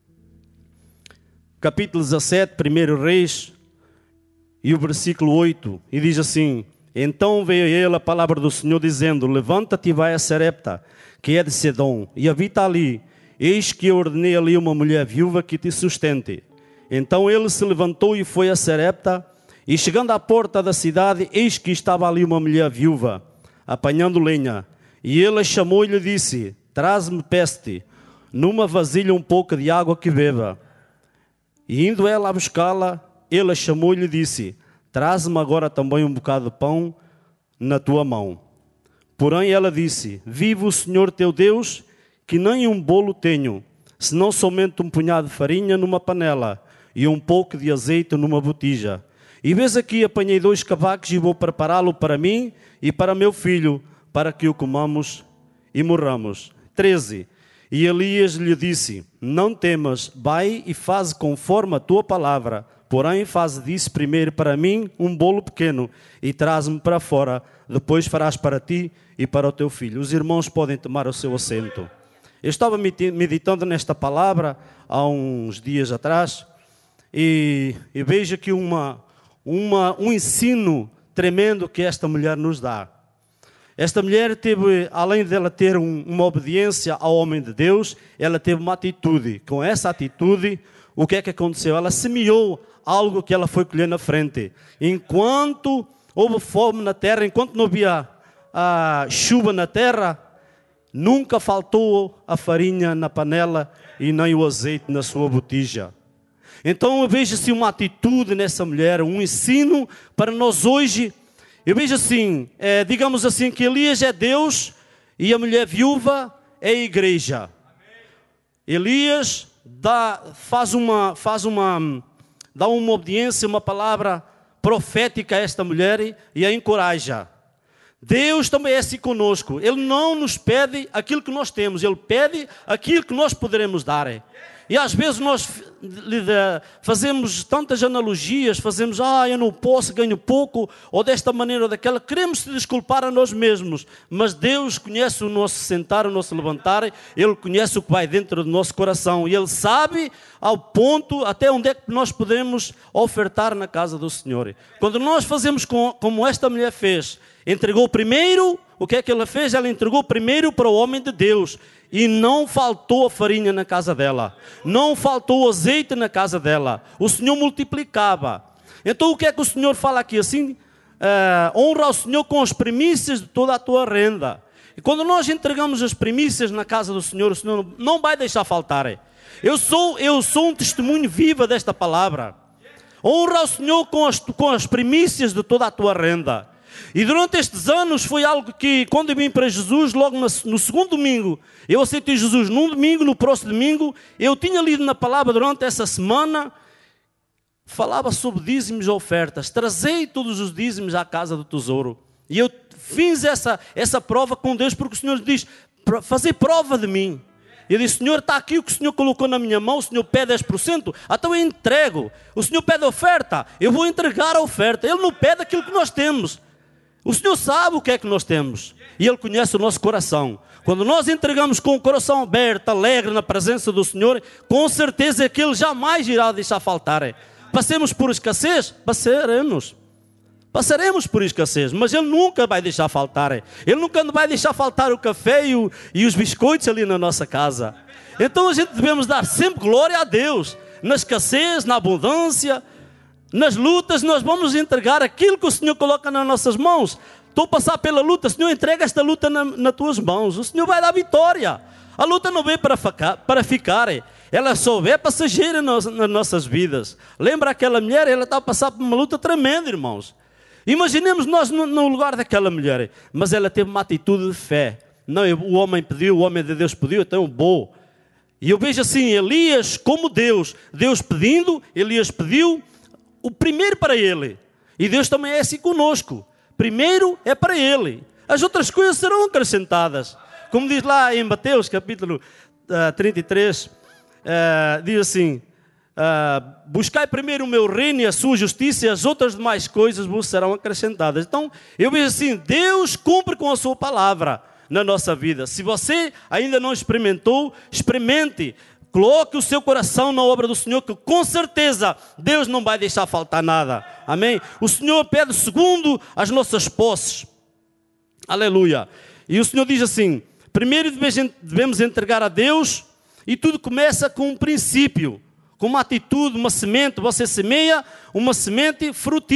capítulo 17, 1 Reis, e o versículo 8, e diz assim: então veio a ele a palavra do Senhor dizendo: levanta-te e vai a Sarepta, que é de Sedom, e habita ali. Eis que eu ordenei ali uma mulher viúva que te sustente. Então ele se levantou e foi a Sarepta, e chegando à porta da cidade, eis que estava ali uma mulher viúva, apanhando lenha. E ele a chamou e lhe disse: traz-me peste, numa vasilha um pouco de água que beba. E indo ela a buscá-la, ele a chamou e lhe disse: traz-me agora também um bocado de pão na tua mão. Porém ela disse: vive o Senhor teu Deus, que nem um bolo tenho, senão somente um punhado de farinha numa panela e um pouco de azeite numa botija. E vês aqui, apanhei 2 cavacos e vou prepará-lo para mim e para meu filho, para que o comamos e morramos. 13. E Elias lhe disse: não temas, vai e faze conforme a tua palavra. Porém, faze disso primeiro para mim um bolo pequeno e traz-me para fora. Depois farás para ti e para o teu filho. Os irmãos podem tomar o seu assento. Eu estava meditando nesta palavra há uns dias atrás e vejo aqui um ensino tremendo que esta mulher nos dá. Esta mulher teve, além dela ter uma obediência ao homem de Deus, ela teve uma atitude. Com essa atitude, o que é que aconteceu? Ela semeou algo que ela foi colher na frente. Enquanto houve fome na terra, enquanto não havia chuva na terra, nunca faltou a farinha na panela e nem o azeite na sua botija. Então eu vejo assim uma atitude nessa mulher, um ensino para nós hoje. Eu vejo assim, digamos assim, que Elias é Deus e a mulher viúva é a igreja. Elias dá uma obediência, uma palavra profética a esta mulher e a encoraja. Deus também é assim conosco. Ele não nos pede aquilo que nós temos, Ele pede aquilo que nós poderemos dar. E às vezes nós fazemos tantas analogias, fazemos, eu não posso, ganho pouco, ou desta maneira ou daquela. Queremos se desculpar a nós mesmos, mas Deus conhece o nosso sentar, o nosso levantar, Ele conhece o que vai dentro do nosso coração, e Ele sabe ao ponto até onde é que nós podemos ofertar na casa do Senhor. Quando nós fazemos como esta mulher fez, entregou primeiro, o que é que ela fez? Ela entregou primeiro para o homem de Deus. E não faltou a farinha na casa dela. Não faltou o azeite na casa dela. O Senhor multiplicava. Então o que é que o Senhor fala aqui? Assim, honra ao Senhor com as primícias de toda a tua renda. E quando nós entregamos as primícias na casa do Senhor, o Senhor não vai deixar faltar. Eu sou um testemunho vivo desta palavra. Honra ao Senhor com as primícias de toda a tua renda. E durante estes anos foi algo que, quando eu vim para Jesus, logo no segundo domingo, eu aceitei Jesus num domingo, no próximo domingo, eu tinha lido na palavra durante essa semana, falava sobre dízimos e ofertas. Trazei todos os dízimos à casa do tesouro. E eu fiz essa prova com Deus, porque o Senhor diz, fazer prova de mim. Eu disse, Senhor, está aqui o que o Senhor colocou na minha mão, o Senhor pede 10%, então eu entrego. O Senhor pede oferta, eu vou entregar a oferta. Ele não pede aquilo que nós temos. O Senhor sabe o que é que nós temos. E Ele conhece o nosso coração. Quando nós entregamos com o coração aberto, alegre na presença do Senhor, com certeza é que Ele jamais irá deixar faltar. Passemos por escassez? Passaremos por escassez, mas Ele nunca vai deixar faltar. Ele nunca vai deixar faltar o café e os biscoitos ali na nossa casa. Então a gente devemos dar sempre glória a Deus. Na escassez, na abundância, nas lutas, nós vamos entregar aquilo que o Senhor coloca nas nossas mãos. Estou a passar pela luta, Senhor, entrega esta luta nas tuas mãos. O Senhor vai dar vitória. A luta não veio para ficar. Ela só é passageira nas nossas vidas. Lembra aquela mulher? Ela está a passar por uma luta tremenda, irmãos. Imaginemos nós no lugar daquela mulher, mas ela teve uma atitude de fé. Não, o homem pediu, o homem de Deus pediu, então eu vou. E eu vejo assim, Elias como Deus pedindo, Elias pediu o primeiro para ele. E Deus também é assim conosco. Primeiro é para ele. As outras coisas serão acrescentadas. Como diz lá em Mateus, capítulo 33, diz assim, buscai primeiro o meu reino e a sua justiça, e as outras demais coisas vos serão acrescentadas. Então, eu vejo assim, Deus cumpre com a sua palavra na nossa vida. Se você ainda não experimentou, experimente. Coloque o seu coração na obra do Senhor, que com certeza Deus não vai deixar faltar nada. Amém? O Senhor pede segundo as nossas posses. Aleluia. E o Senhor diz assim, primeiro devemos entregar a Deus, e tudo começa com um princípio. Com uma atitude, uma semente, você semeia uma semente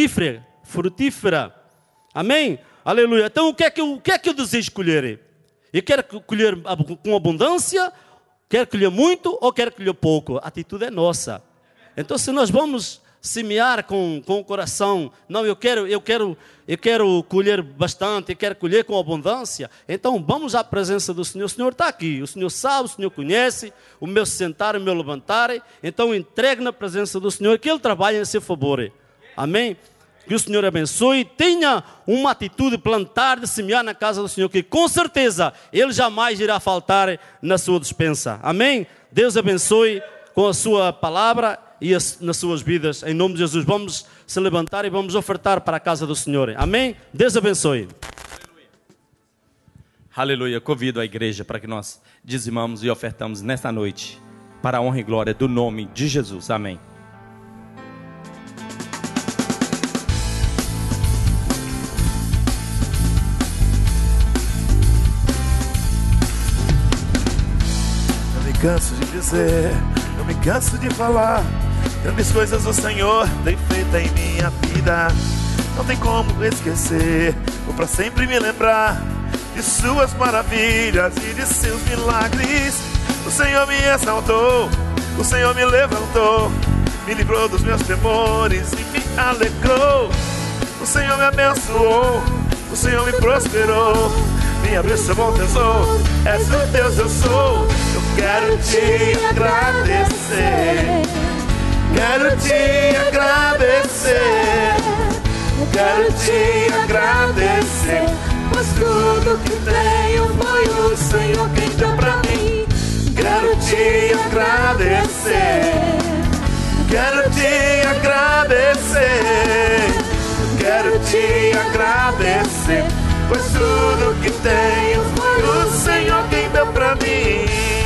frutífera. Amém? Aleluia. Então o que é que eu desejo colher? Eu quero colher com abundância, quero colher muito ou quero colher pouco? A atitude é nossa. Então se nós vamos semear com o coração, não, eu quero colher bastante, eu quero colher com abundância, então vamos à presença do Senhor. O Senhor está aqui, o Senhor sabe, o Senhor conhece o meu sentar, o meu levantar, então entregue na presença do Senhor, que Ele trabalhe em seu favor. Amém? Que o Senhor abençoe, tenha uma atitude de plantar, de semear na casa do Senhor, que com certeza Ele jamais irá faltar na sua despensa. Amém? Deus abençoe com a sua palavra e nas suas vidas, em nome de Jesus. Vamos se levantar e vamos ofertar para a casa do Senhor. Amém? Deus abençoe. Aleluia. Convido a igreja para que nós dizimamos e ofertamos nesta noite, para a honra e glória do nome de Jesus. Amém. Eu me canso de dizer, eu me canso de falar, grandes coisas o Senhor tem feito em minha vida. Não tem como esquecer, ou para sempre me lembrar de suas maravilhas e de seus milagres. O Senhor me exaltou, o Senhor me levantou, me livrou dos meus temores e me alegrou. O Senhor me abençoou, o Senhor me prosperou, me abriu seu bom tesouro. És o Deus eu sou. Eu quero te agradecer, quero te agradecer, quero te agradecer, pois tudo que tenho foi o Senhor quem deu pra mim. Quero te agradecer, quero te agradecer, quero te agradecer, pois tudo que tenho foi o Senhor quem deu pra mim.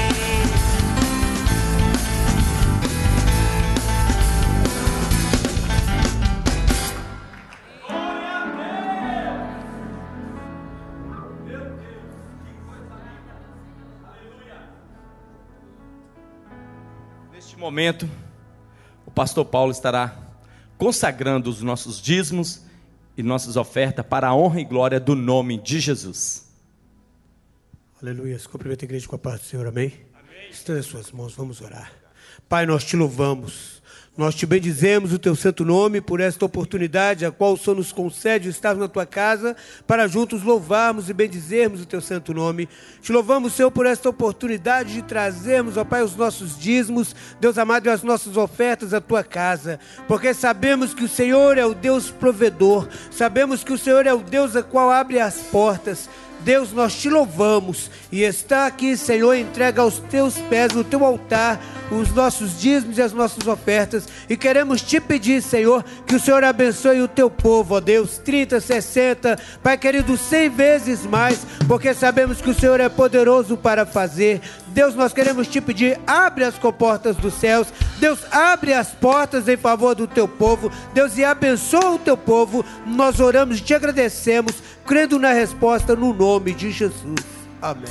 Neste momento, o pastor Paulo estará consagrando os nossos dízimos e nossas ofertas para a honra e glória do nome de Jesus. Aleluia. Cumprimento a igreja com a paz do Senhor, amém? Estenda as suas mãos, vamos orar. Pai, nós te louvamos. Nós te bendizemos o teu santo nome por esta oportunidade a qual o Senhor nos concede estar na tua casa para juntos louvarmos e bendizermos o teu santo nome. Te louvamos, Senhor, por esta oportunidade de trazermos, ó Pai, os nossos dízimos, Deus amado, e as nossas ofertas à tua casa, porque sabemos que o Senhor é o Deus provedor, sabemos que o Senhor é o Deus a qual abre as portas. Deus, nós te louvamos e está aqui, Senhor, entrega aos teus pés, no teu altar, os nossos dízimos e as nossas ofertas, e queremos te pedir, Senhor, que o Senhor abençoe o teu povo, ó Deus, 30, 60, Pai querido, 100 vezes mais, porque sabemos que o Senhor é poderoso para fazer. Deus, nós queremos te pedir, abre as comportas dos céus, Deus, abre as portas em favor do teu povo, Deus, e abençoa o teu povo. Nós oramos e te agradecemos, crendo na resposta no nome de Jesus. Amém.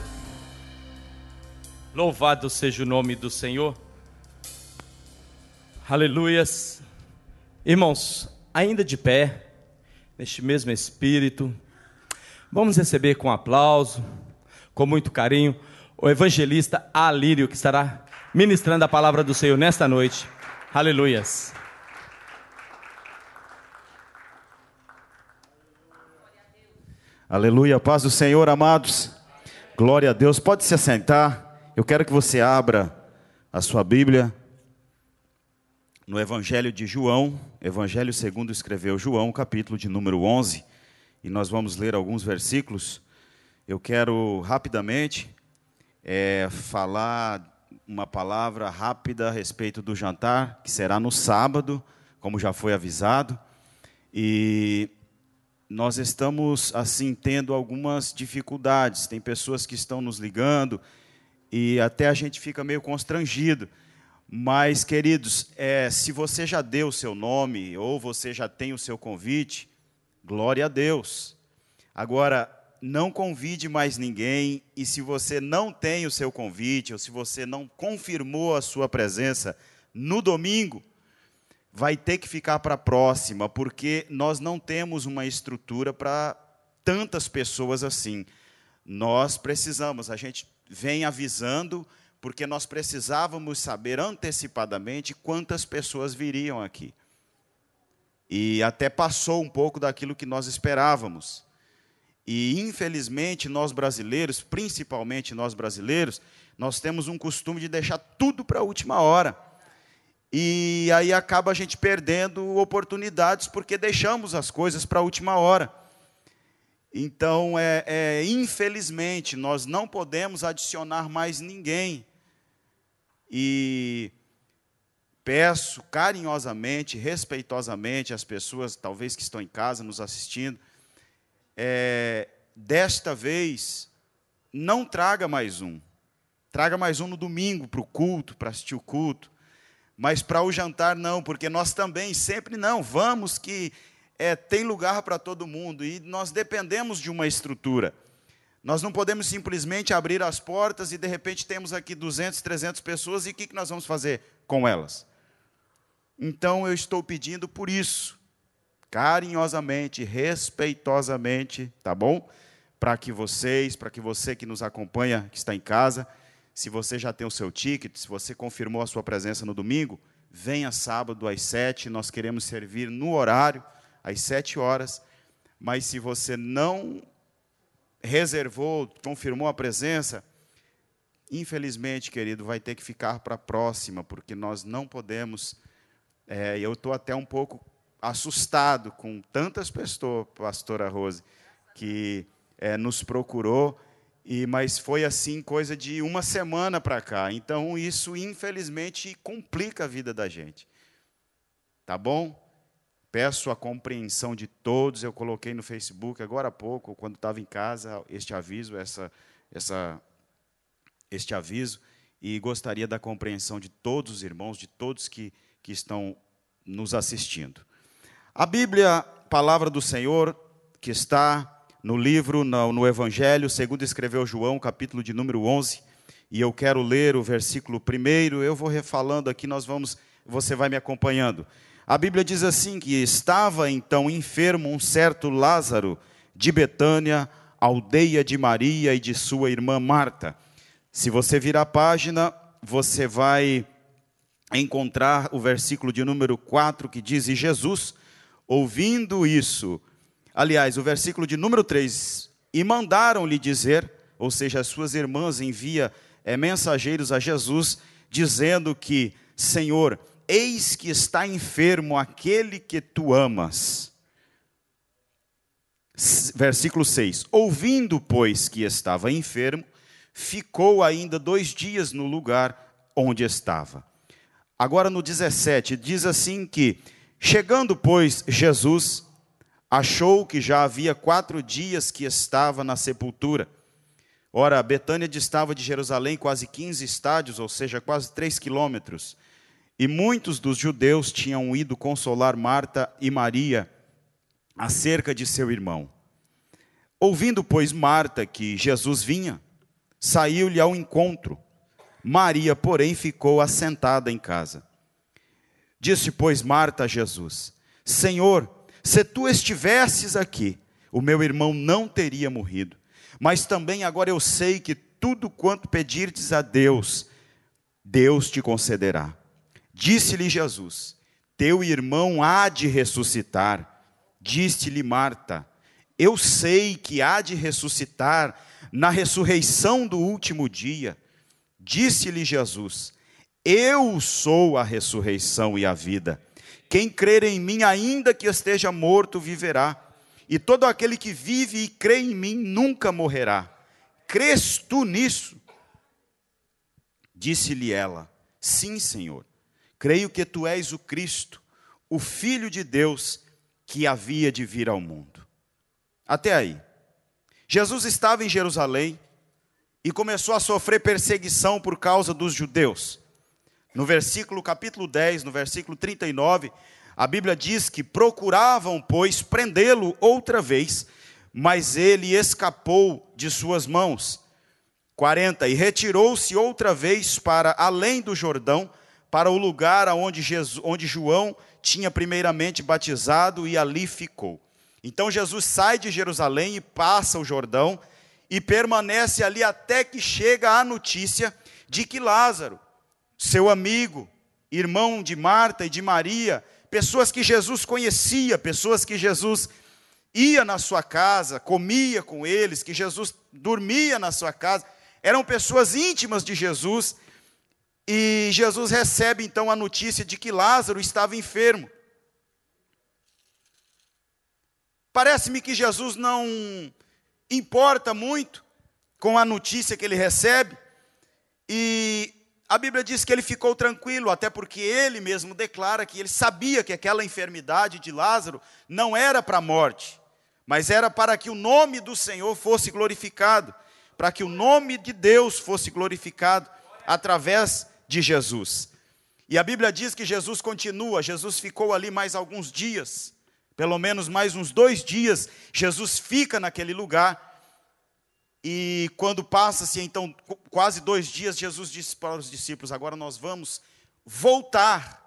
Louvado seja o nome do Senhor. Aleluias. Irmãos, ainda de pé, neste mesmo espírito, vamos receber com aplauso, com muito carinho, o evangelista Alírio, que estará ministrando a palavra do Senhor nesta noite. Aleluias. Aleluia, paz do Senhor, amados. Glória a Deus. Pode se assentar. Eu quero que você abra a sua Bíblia no Evangelho de João, Evangelho segundo escreveu João, capítulo de número 11, e nós vamos ler alguns versículos. Eu quero rapidamente falar uma palavra rápida a respeito do jantar, que será no sábado, como já foi avisado, e nós estamos, assim, tendo algumas dificuldades. Tem pessoas que estão nos ligando e até a gente fica meio constrangido. Mas, queridos, se você já deu o seu nome ou você já tem o seu convite, glória a Deus. Agora, não convide mais ninguém, e se você não tem o seu convite, ou se você não confirmou a sua presença no domingo, vai ter que ficar para a próxima, porque nós não temos uma estrutura para tantas pessoas assim. Nós precisamos, a gente vem avisando, porque nós precisávamos saber antecipadamente quantas pessoas viriam aqui. E até passou um pouco daquilo que nós esperávamos. E, infelizmente, nós brasileiros, principalmente nós brasileiros, nós temos um costume de deixar tudo para a última hora. E aí acaba a gente perdendo oportunidades porque deixamos as coisas para a última hora. Então, infelizmente, nós não podemos adicionar mais ninguém. E peço carinhosamente, respeitosamente às pessoas, talvez que estão em casa nos assistindo, desta vez, não traga mais um. Traga mais um no domingo para o culto, para assistir o culto. Mas para o jantar não, porque nós também sempre não, vamos que tem lugar para todo mundo e nós dependemos de uma estrutura. Nós não podemos simplesmente abrir as portas e de repente temos aqui 200, 300 pessoas e o que nós vamos fazer com elas? Então eu estou pedindo por isso, carinhosamente, respeitosamente, tá bom? Para que você que nos acompanha, que está em casa, se você já tem o seu ticket, se você confirmou a sua presença no domingo, venha sábado às 7, nós queremos servir no horário, às 7 horas, mas se você não reservou, confirmou a presença, infelizmente, querido, vai ter que ficar para a próxima, porque nós não podemos, eu estou até um pouco assustado com tantas pessoas, pastora Rose, que nos procurou, mas foi assim, coisa de uma semana para cá. Então, isso, infelizmente, complica a vida da gente. Tá bom? Peço a compreensão de todos. Eu coloquei no Facebook, agora há pouco, quando estava em casa, este aviso, este aviso, e gostaria da compreensão de todos os irmãos, de todos que estão nos assistindo. A Bíblia, palavra do Senhor, que está no livro, no Evangelho, segundo escreveu João, capítulo de número 11, e eu quero ler o versículo 1, eu vou refalando aqui, você vai me acompanhando. A Bíblia diz assim, que estava então enfermo um certo Lázaro de Betânia, aldeia de Maria e de sua irmã Marta. Se você virar a página, você vai encontrar o versículo de número 4 que diz: e Jesus, ouvindo isso, aliás, o versículo de número 3, e mandaram-lhe dizer, ou seja, as suas irmãs envia mensageiros a Jesus, dizendo que, Senhor, eis que está enfermo aquele que tu amas. Versículo 6, ouvindo, pois, que estava enfermo, ficou ainda 2 dias no lugar onde estava. Agora no 17, diz assim que, chegando, pois, Jesus, achou que já havia 4 dias que estava na sepultura. Ora, Betânia distava de Jerusalém quase 15 estádios, ou seja, quase 3 quilômetros. E muitos dos judeus tinham ido consolar Marta e Maria acerca de seu irmão. Ouvindo, pois, Marta que Jesus vinha, saiu-lhe ao encontro. Maria, porém, ficou assentada em casa. Disse, pois, Marta a Jesus: Senhor, se tu estivesses aqui, o meu irmão não teria morrido. Mas também agora eu sei que tudo quanto pedirdes a Deus, Deus te concederá. Disse-lhe Jesus: teu irmão há de ressuscitar. Disse-lhe Marta: eu sei que há de ressuscitar na ressurreição do último dia. Disse-lhe Jesus: eu sou a ressurreição e a vida. Quem crer em mim, ainda que esteja morto, viverá. E todo aquele que vive e crê em mim nunca morrerá. Crês tu nisso? Disse-lhe ela: sim, Senhor. Creio que tu és o Cristo, o Filho de Deus, que havia de vir ao mundo. Até aí. Jesus estava em Jerusalém e começou a sofrer perseguição por causa dos judeus. No capítulo 10, no versículo 39, a Bíblia diz que procuravam, pois, prendê-lo outra vez, mas ele escapou de suas mãos. 40, e retirou-se outra vez para além do Jordão, para o lugar onde João tinha primeiramente batizado, e ali ficou. Então Jesus sai de Jerusalém e passa o Jordão, e permanece ali até que chega a notícia de que Lázaro, seu amigo, irmão de Marta e de Maria, pessoas que Jesus conhecia, pessoas que Jesus ia na sua casa, comia com eles, que Jesus dormia na sua casa, eram pessoas íntimas de Jesus, e Jesus recebe então a notícia de que Lázaro estava enfermo. Parece-me que Jesus não importa muito com a notícia que ele recebe, e a Bíblia diz que ele ficou tranquilo, até porque ele mesmo declara que ele sabia que aquela enfermidade de Lázaro não era para a morte, mas era para que o nome do Senhor fosse glorificado, para que o nome de Deus fosse glorificado através de Jesus. E a Bíblia diz que Jesus ficou ali mais alguns dias, pelo menos mais uns 2 dias, Jesus fica naquele lugar. E quando passa-se então quase 2 dias, Jesus disse para os discípulos: agora nós vamos voltar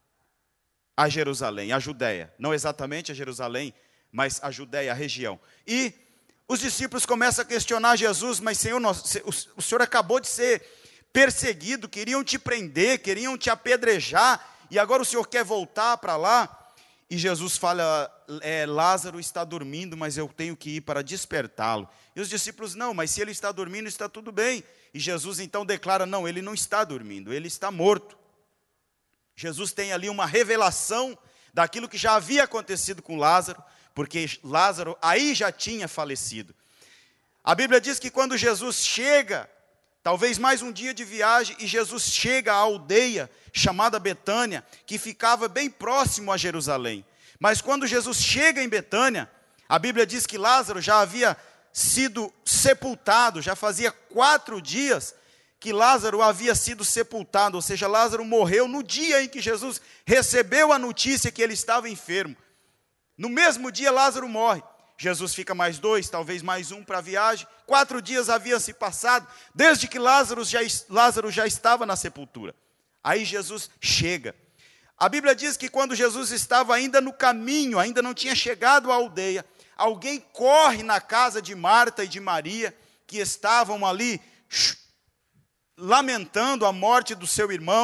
a Jerusalém, a Judéia. Não exatamente a Jerusalém, mas a Judéia, a região. E os discípulos começam a questionar Jesus: mas Senhor, o Senhor acabou de ser perseguido, queriam te prender, queriam te apedrejar, e agora o Senhor quer voltar para lá? E Jesus fala: Lázaro está dormindo, mas eu tenho que ir para despertá-lo. E os discípulos: não, mas se ele está dormindo, está tudo bem. E Jesus então declara: não, ele não está dormindo, ele está morto. Jesus tem ali uma revelação daquilo que já havia acontecido com Lázaro, porque Lázaro aí já tinha falecido. A Bíblia diz que quando Jesus chega, talvez mais um dia de viagem, e Jesus chega à aldeia chamada Betânia, que ficava bem próximo a Jerusalém. Mas quando Jesus chega em Betânia, a Bíblia diz que Lázaro já havia sido sepultado, já fazia 4 dias que Lázaro havia sido sepultado, ou seja, Lázaro morreu no dia em que Jesus recebeu a notícia que ele estava enfermo. No mesmo dia Lázaro morre. Jesus fica mais 2, talvez mais 1 para a viagem. 4 dias haviam se passado, desde que Lázaro já estava na sepultura. Aí Jesus chega. A Bíblia diz que quando Jesus estava ainda no caminho, ainda não tinha chegado à aldeia, alguém corre na casa de Marta e de Maria, que estavam ali lamentando a morte do seu irmão.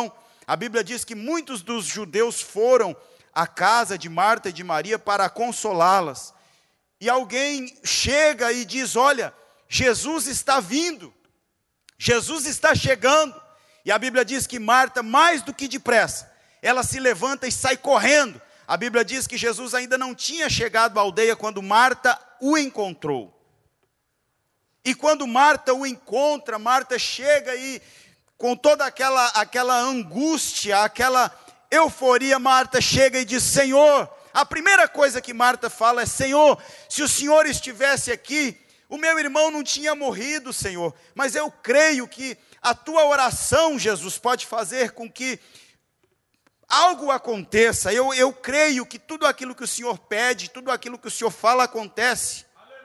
A Bíblia diz que muitos dos judeus foram à casa de Marta e de Maria para consolá-las. E alguém chega e diz: olha, Jesus está vindo, Jesus está chegando. E a Bíblia diz que Marta, mais do que depressa, ela se levanta e sai correndo. A Bíblia diz que Jesus ainda não tinha chegado à aldeia quando Marta o encontrou. E quando Marta o encontra, Marta chega e, com toda aquela angústia, aquela euforia, Marta chega e diz: Senhor, a primeira coisa que Marta fala é: Senhor, se o Senhor estivesse aqui, o meu irmão não tinha morrido, Senhor. Mas eu creio que a tua oração, Jesus, pode fazer com que algo aconteça. Eu creio que tudo aquilo que o Senhor pede, tudo aquilo que o Senhor fala acontece.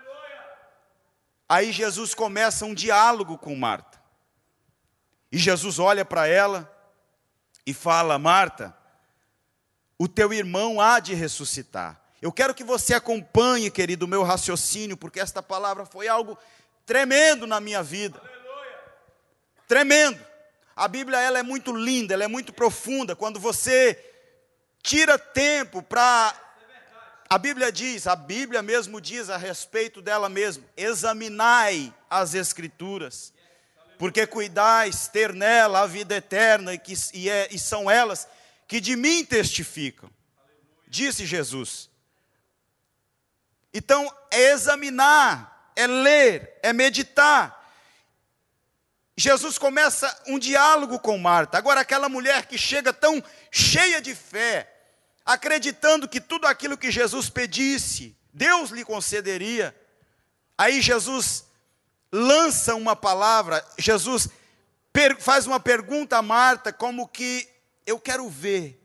Aí Jesus começa um diálogo com Marta. E Jesus olha para ela e fala: Marta, o teu irmão há de ressuscitar. Eu quero que você acompanhe, querido, o meu raciocínio, porque esta palavra foi algo tremendo na minha vida. Tremendo. A Bíblia, ela é muito linda, ela é muito profunda. Quando você tira tempo para... A Bíblia mesmo diz a respeito dela mesmo: examinai as Escrituras, porque cuidais ter nela a vida eterna, e são elas que de mim testificam, disse Jesus. Então, é examinar, é ler, é meditar. Jesus começa um diálogo com Marta. Agora, aquela mulher que chega tão cheia de fé, acreditando que tudo aquilo que Jesus pedisse, Deus lhe concederia. Aí Jesus lança uma palavra, Jesus faz uma pergunta a Marta, como que: eu quero ver,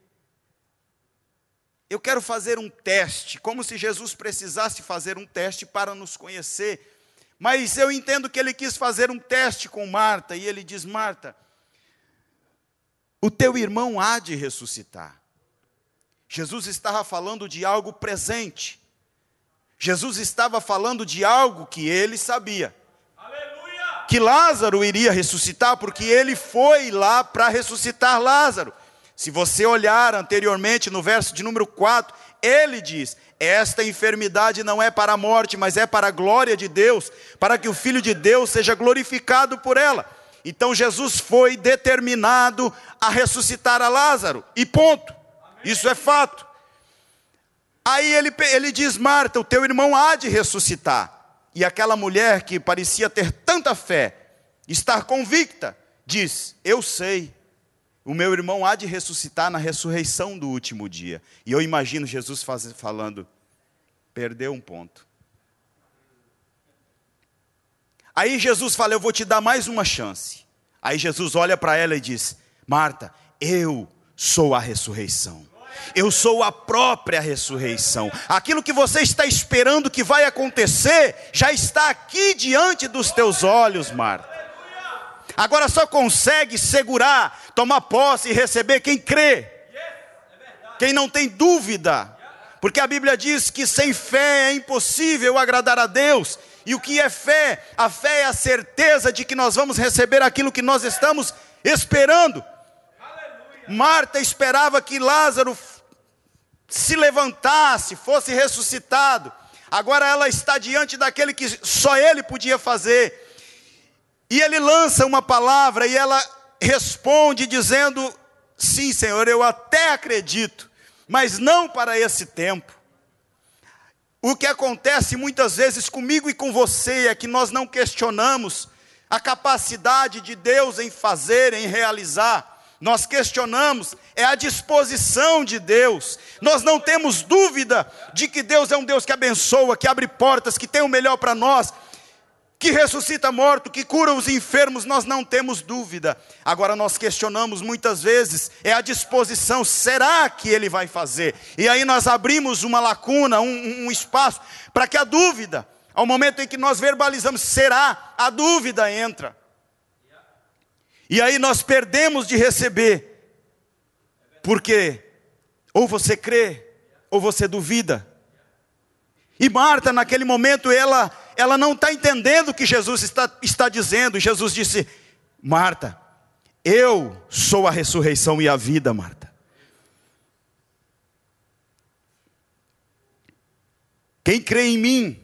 eu quero fazer um teste, como se Jesus precisasse fazer um teste para nos conhecer. Mas eu entendo que ele quis fazer um teste com Marta, e ele diz: Marta, o teu irmão há de ressuscitar. Jesus estava falando de algo presente. Jesus estava falando de algo que ele sabia. Aleluia! Que Lázaro iria ressuscitar, porque ele foi lá para ressuscitar Lázaro. Se você olhar anteriormente no verso de número 4, ele diz: esta enfermidade não é para a morte, mas é para a glória de Deus, para que o Filho de Deus seja glorificado por ela. Então Jesus foi determinado a ressuscitar a Lázaro, e ponto. Isso é fato. Aí ele diz: Marta, o teu irmão há de ressuscitar. E aquela mulher que parecia ter tanta fé, estar convicta, diz: eu sei, o meu irmão há de ressuscitar na ressurreição do último dia. E eu imagino Jesus falando: perdeu um ponto. Aí Jesus fala: eu vou te dar mais uma chance. Aí Jesus olha para ela e diz: Marta, eu sou a ressurreição. Eu sou a própria ressurreição. Aquilo que você está esperando que vai acontecer, já está aqui diante dos teus olhos, Marta. Agora só consegue segurar, tomar posse e receber quem crê, quem não tem dúvida. Porque a Bíblia diz que sem fé é impossível agradar a Deus. E o que é fé? A fé é a certeza de que nós vamos receber aquilo que nós estamos esperando. Marta esperava que Lázaro se levantasse, fosse ressuscitado. Agora ela está diante daquele que só ele podia fazer. E ele lança uma palavra e ela responde dizendo: sim, Senhor, eu até acredito, mas não para esse tempo. O que acontece muitas vezes comigo e com você é que nós não questionamos a capacidade de Deus em fazer, em realizar. Nós questionamos a disposição de Deus. Nós não temos dúvida de que Deus é um Deus que abençoa, que abre portas, que tem o melhor para nós, que ressuscita morto, que cura os enfermos. Nós não temos dúvida. Agora nós questionamos muitas vezes a disposição. Será que Ele vai fazer? E aí nós abrimos uma lacuna, um espaço para que a dúvida, ao momento em que nós verbalizamos será, a dúvida entra. E aí nós perdemos de receber, porque ou você crê, ou você duvida. E Marta, naquele momento, ela não está entendendo o que Jesus está dizendo. E Jesus disse: Marta, Eu sou a ressurreição e a vida, Marta. Quem crê em mim,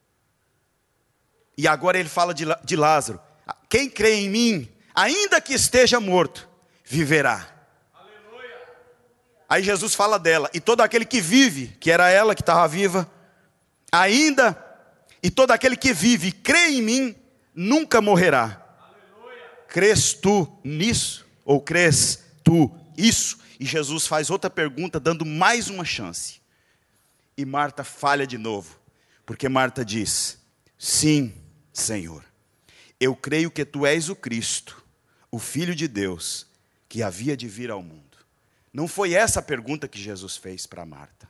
e agora ele fala de Lázaro, quem crê em mim, ainda que esteja morto, viverá. Aleluia. Aí Jesus fala dela, e todo aquele que vive, que era ela que estava viva, ainda, e todo aquele que vive e crê em mim, nunca morrerá. Aleluia. Crês tu nisso? Ou crês tu isso? E Jesus faz outra pergunta, dando mais uma chance. E Marta falha de novo, porque Marta diz, sim, Senhor, eu creio que tu és o Cristo, o Filho de Deus, que havia de vir ao mundo. Não foi essa a pergunta que Jesus fez para Marta.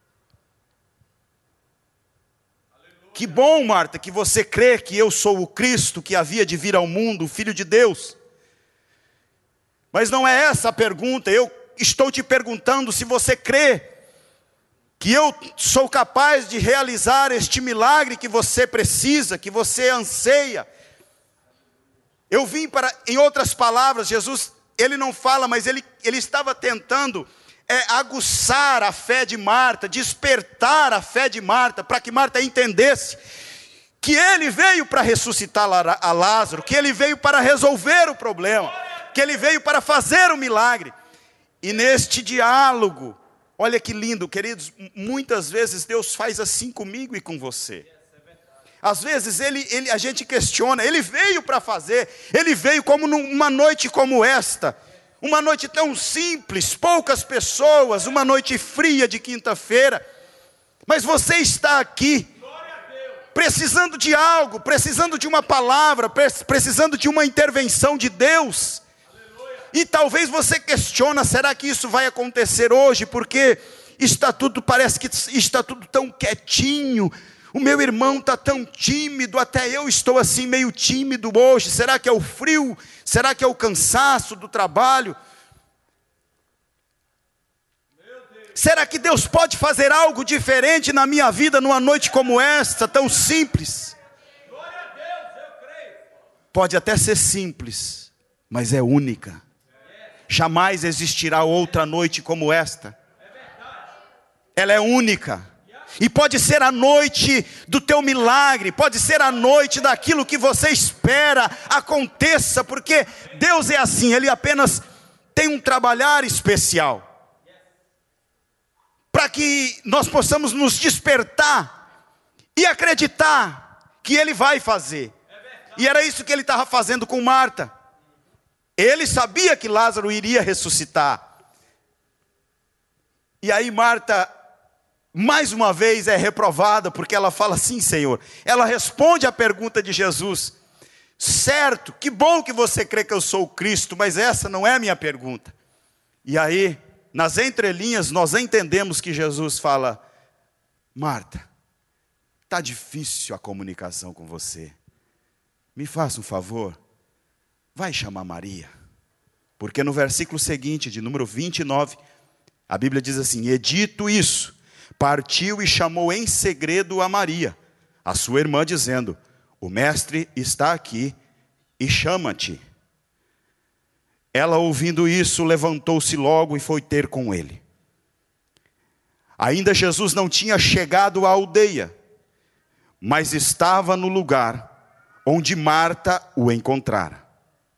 Aleluia. Que bom, Marta, que você crê que eu sou o Cristo, que havia de vir ao mundo, o Filho de Deus. Mas não é essa a pergunta, eu estou te perguntando se você crê que eu sou capaz de realizar este milagre que você precisa, que você anseia. Eu vim para, em outras palavras, Jesus, ele não fala, mas ele estava tentando aguçar a fé de Marta, despertar a fé de Marta, para que Marta entendesse que ele veio para ressuscitar a Lázaro, que ele veio para resolver o problema, que ele veio para fazer o milagre. E neste diálogo, olha que lindo, queridos, muitas vezes Deus faz assim comigo e com você. Às vezes a gente questiona, ele veio para fazer, ele veio como numa noite como esta, uma noite tão simples, poucas pessoas, uma noite fria de quinta-feira, mas você está aqui, precisando de algo, precisando de uma palavra, precisando de uma intervenção de Deus. E talvez você questiona, será que isso vai acontecer hoje? Porque parece que está tudo tão quietinho. O meu irmão está tão tímido, até eu estou assim meio tímido hoje. Será que é o frio? Será que é o cansaço do trabalho? Será que Deus pode fazer algo diferente na minha vida numa noite como esta, tão simples? Pode até ser simples, mas é única. Jamais existirá outra noite como esta. Ela é única. E pode ser a noite do teu milagre, pode ser a noite daquilo que você espera aconteça, porque Deus é assim, Ele apenas tem um trabalhar especial, para que nós possamos nos despertar e acreditar que Ele vai fazer. E era isso que Ele estava fazendo com Marta. Ele sabia que Lázaro iria ressuscitar. E aí Marta, mais uma vez, é reprovada, porque ela fala, sim, Senhor. Ela responde à pergunta de Jesus. Certo, que bom que você crê que eu sou o Cristo, mas essa não é a minha pergunta. E aí, nas entrelinhas, nós entendemos que Jesus fala, Marta, está difícil a comunicação com você. Me faça um favor. Vai chamar Maria, porque no versículo seguinte, de número 29, a Bíblia diz assim, e dito isso, partiu e chamou em segredo a Maria, a sua irmã, dizendo, o mestre está aqui e chama-te. Ela, ouvindo isso, levantou-se logo e foi ter com ele. Ainda Jesus não tinha chegado à aldeia, mas estava no lugar onde Marta o encontrara.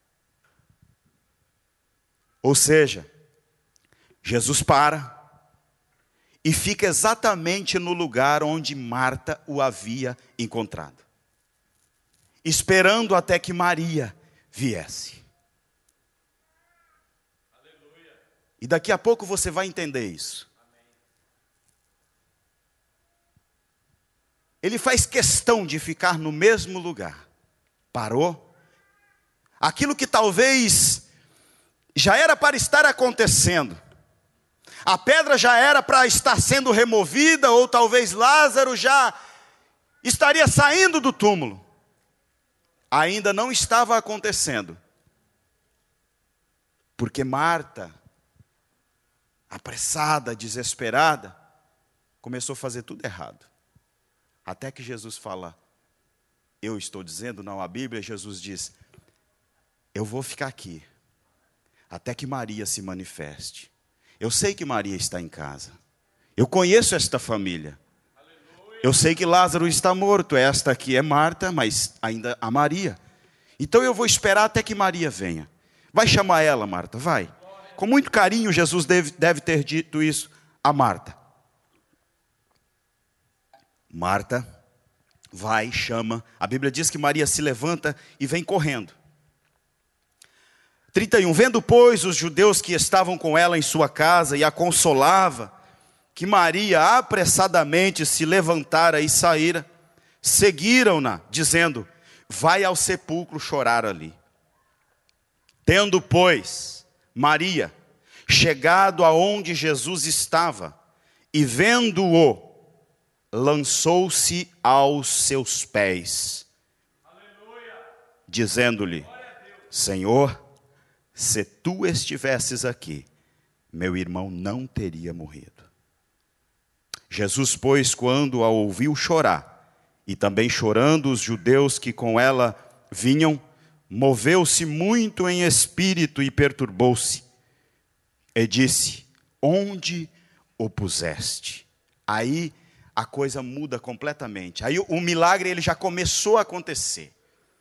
Ou seja, Jesus para e fica exatamente no lugar onde Marta o havia encontrado, esperando até que Maria viesse. Aleluia. E daqui a pouco você vai entender isso. Amém. Ele faz questão de ficar no mesmo lugar. Parou. Aquilo que talvez já era para estar acontecendo. A pedra já era para estar sendo removida, ou talvez Lázaro já estaria saindo do túmulo. Ainda não estava acontecendo. Porque Marta, apressada, desesperada, começou a fazer tudo errado. Até que Jesus fala, eu estou dizendo, não a Bíblia, Jesus diz, eu vou ficar aqui, até que Maria se manifeste. Eu sei que Maria está em casa. Eu conheço esta família. Eu sei que Lázaro está morto. Esta aqui é Marta, mas ainda há Maria. Então eu vou esperar até que Maria venha. Vai chamar ela, Marta, vai. Com muito carinho, Jesus deve ter dito isso a Marta. Marta vai, chama. A Bíblia diz que Maria se levanta e vem correndo. 31. Vendo, pois, os judeus que estavam com ela em sua casa e a consolava, que Maria apressadamente se levantara e saíra, seguiram-na, dizendo: vai ao sepulcro chorar ali. Tendo, pois, Maria chegado aonde Jesus estava e vendo-o, lançou-se aos seus pés, dizendo-lhe: Senhor, se tu estivesses aqui, meu irmão não teria morrido. Jesus, pois, quando a ouviu chorar, e também chorando os judeus que com ela vinham, moveu-se muito em espírito e perturbou-se, e disse: onde o puseste? Aí a coisa muda completamente. Aí o milagre ele já começou a acontecer.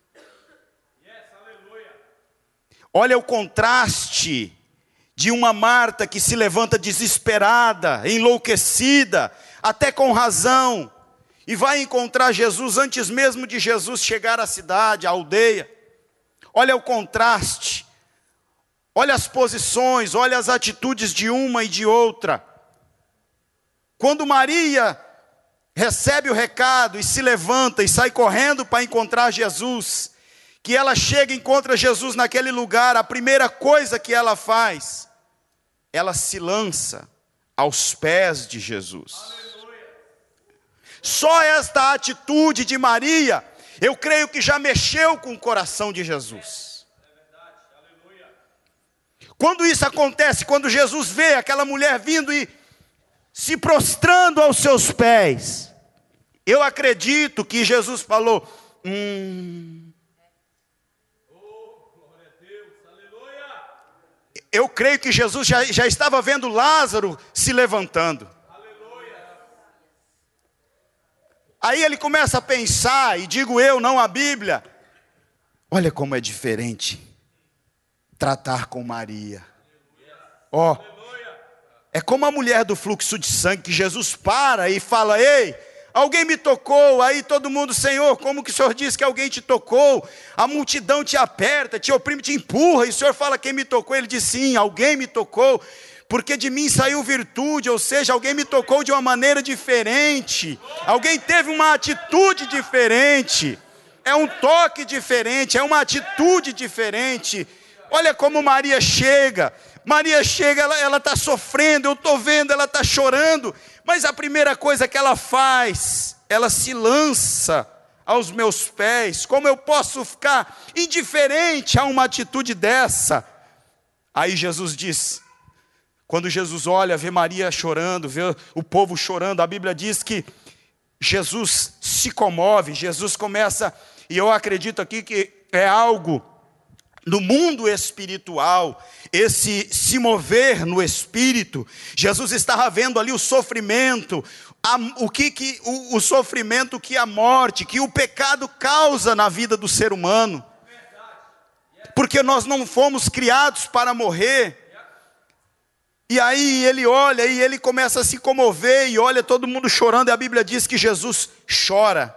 Olha o contraste de uma Marta que se levanta desesperada, enlouquecida, até com razão, e vai encontrar Jesus antes mesmo de Jesus chegar à cidade, à aldeia. Olha o contraste, olha as posições, olha as atitudes de uma e de outra. Quando Maria recebe o recado e se levanta e sai correndo para encontrar Jesus, que ela chega e encontra Jesus naquele lugar, a primeira coisa que ela faz, ela se lança aos pés de Jesus. Aleluia. Só esta atitude de Maria, eu creio que já mexeu com o coração de Jesus. Quando isso acontece, quando Jesus vê aquela mulher vindo e se prostrando aos seus pés, eu acredito que Jesus falou: Eu creio que Jesus já estava vendo Lázaro se levantando. Aí ele começa a pensar, e digo eu, não a Bíblia: olha como é diferente tratar com Maria. Ó, é como a mulher do fluxo de sangue, que Jesus para e fala: ei, alguém me tocou. Aí todo mundo: Senhor, como que o Senhor diz que alguém te tocou? A multidão te aperta, te oprime, te empurra, e o Senhor fala: quem me tocou? Ele diz: sim, alguém me tocou, porque de mim saiu virtude. Ou seja, alguém me tocou de uma maneira diferente, alguém teve uma atitude diferente, é um toque diferente, é uma atitude diferente. Olha como Maria chega, ela está sofrendo, eu estou vendo, ela está chorando, mas a primeira coisa que ela faz, ela se lança aos meus pés. Como eu posso ficar indiferente a uma atitude dessa? Aí Jesus diz, quando Jesus olha, vê Maria chorando, vê o povo chorando, a Bíblia diz que Jesus se comove, Jesus começa, e eu acredito aqui que é algo no mundo espiritual, esse se mover no espírito. Jesus estava vendo ali o sofrimento, o sofrimento que a morte, que o pecado causa na vida do ser humano, porque nós não fomos criados para morrer. E aí ele olha e ele começa a se comover, e olha todo mundo chorando, e a Bíblia diz que Jesus chora.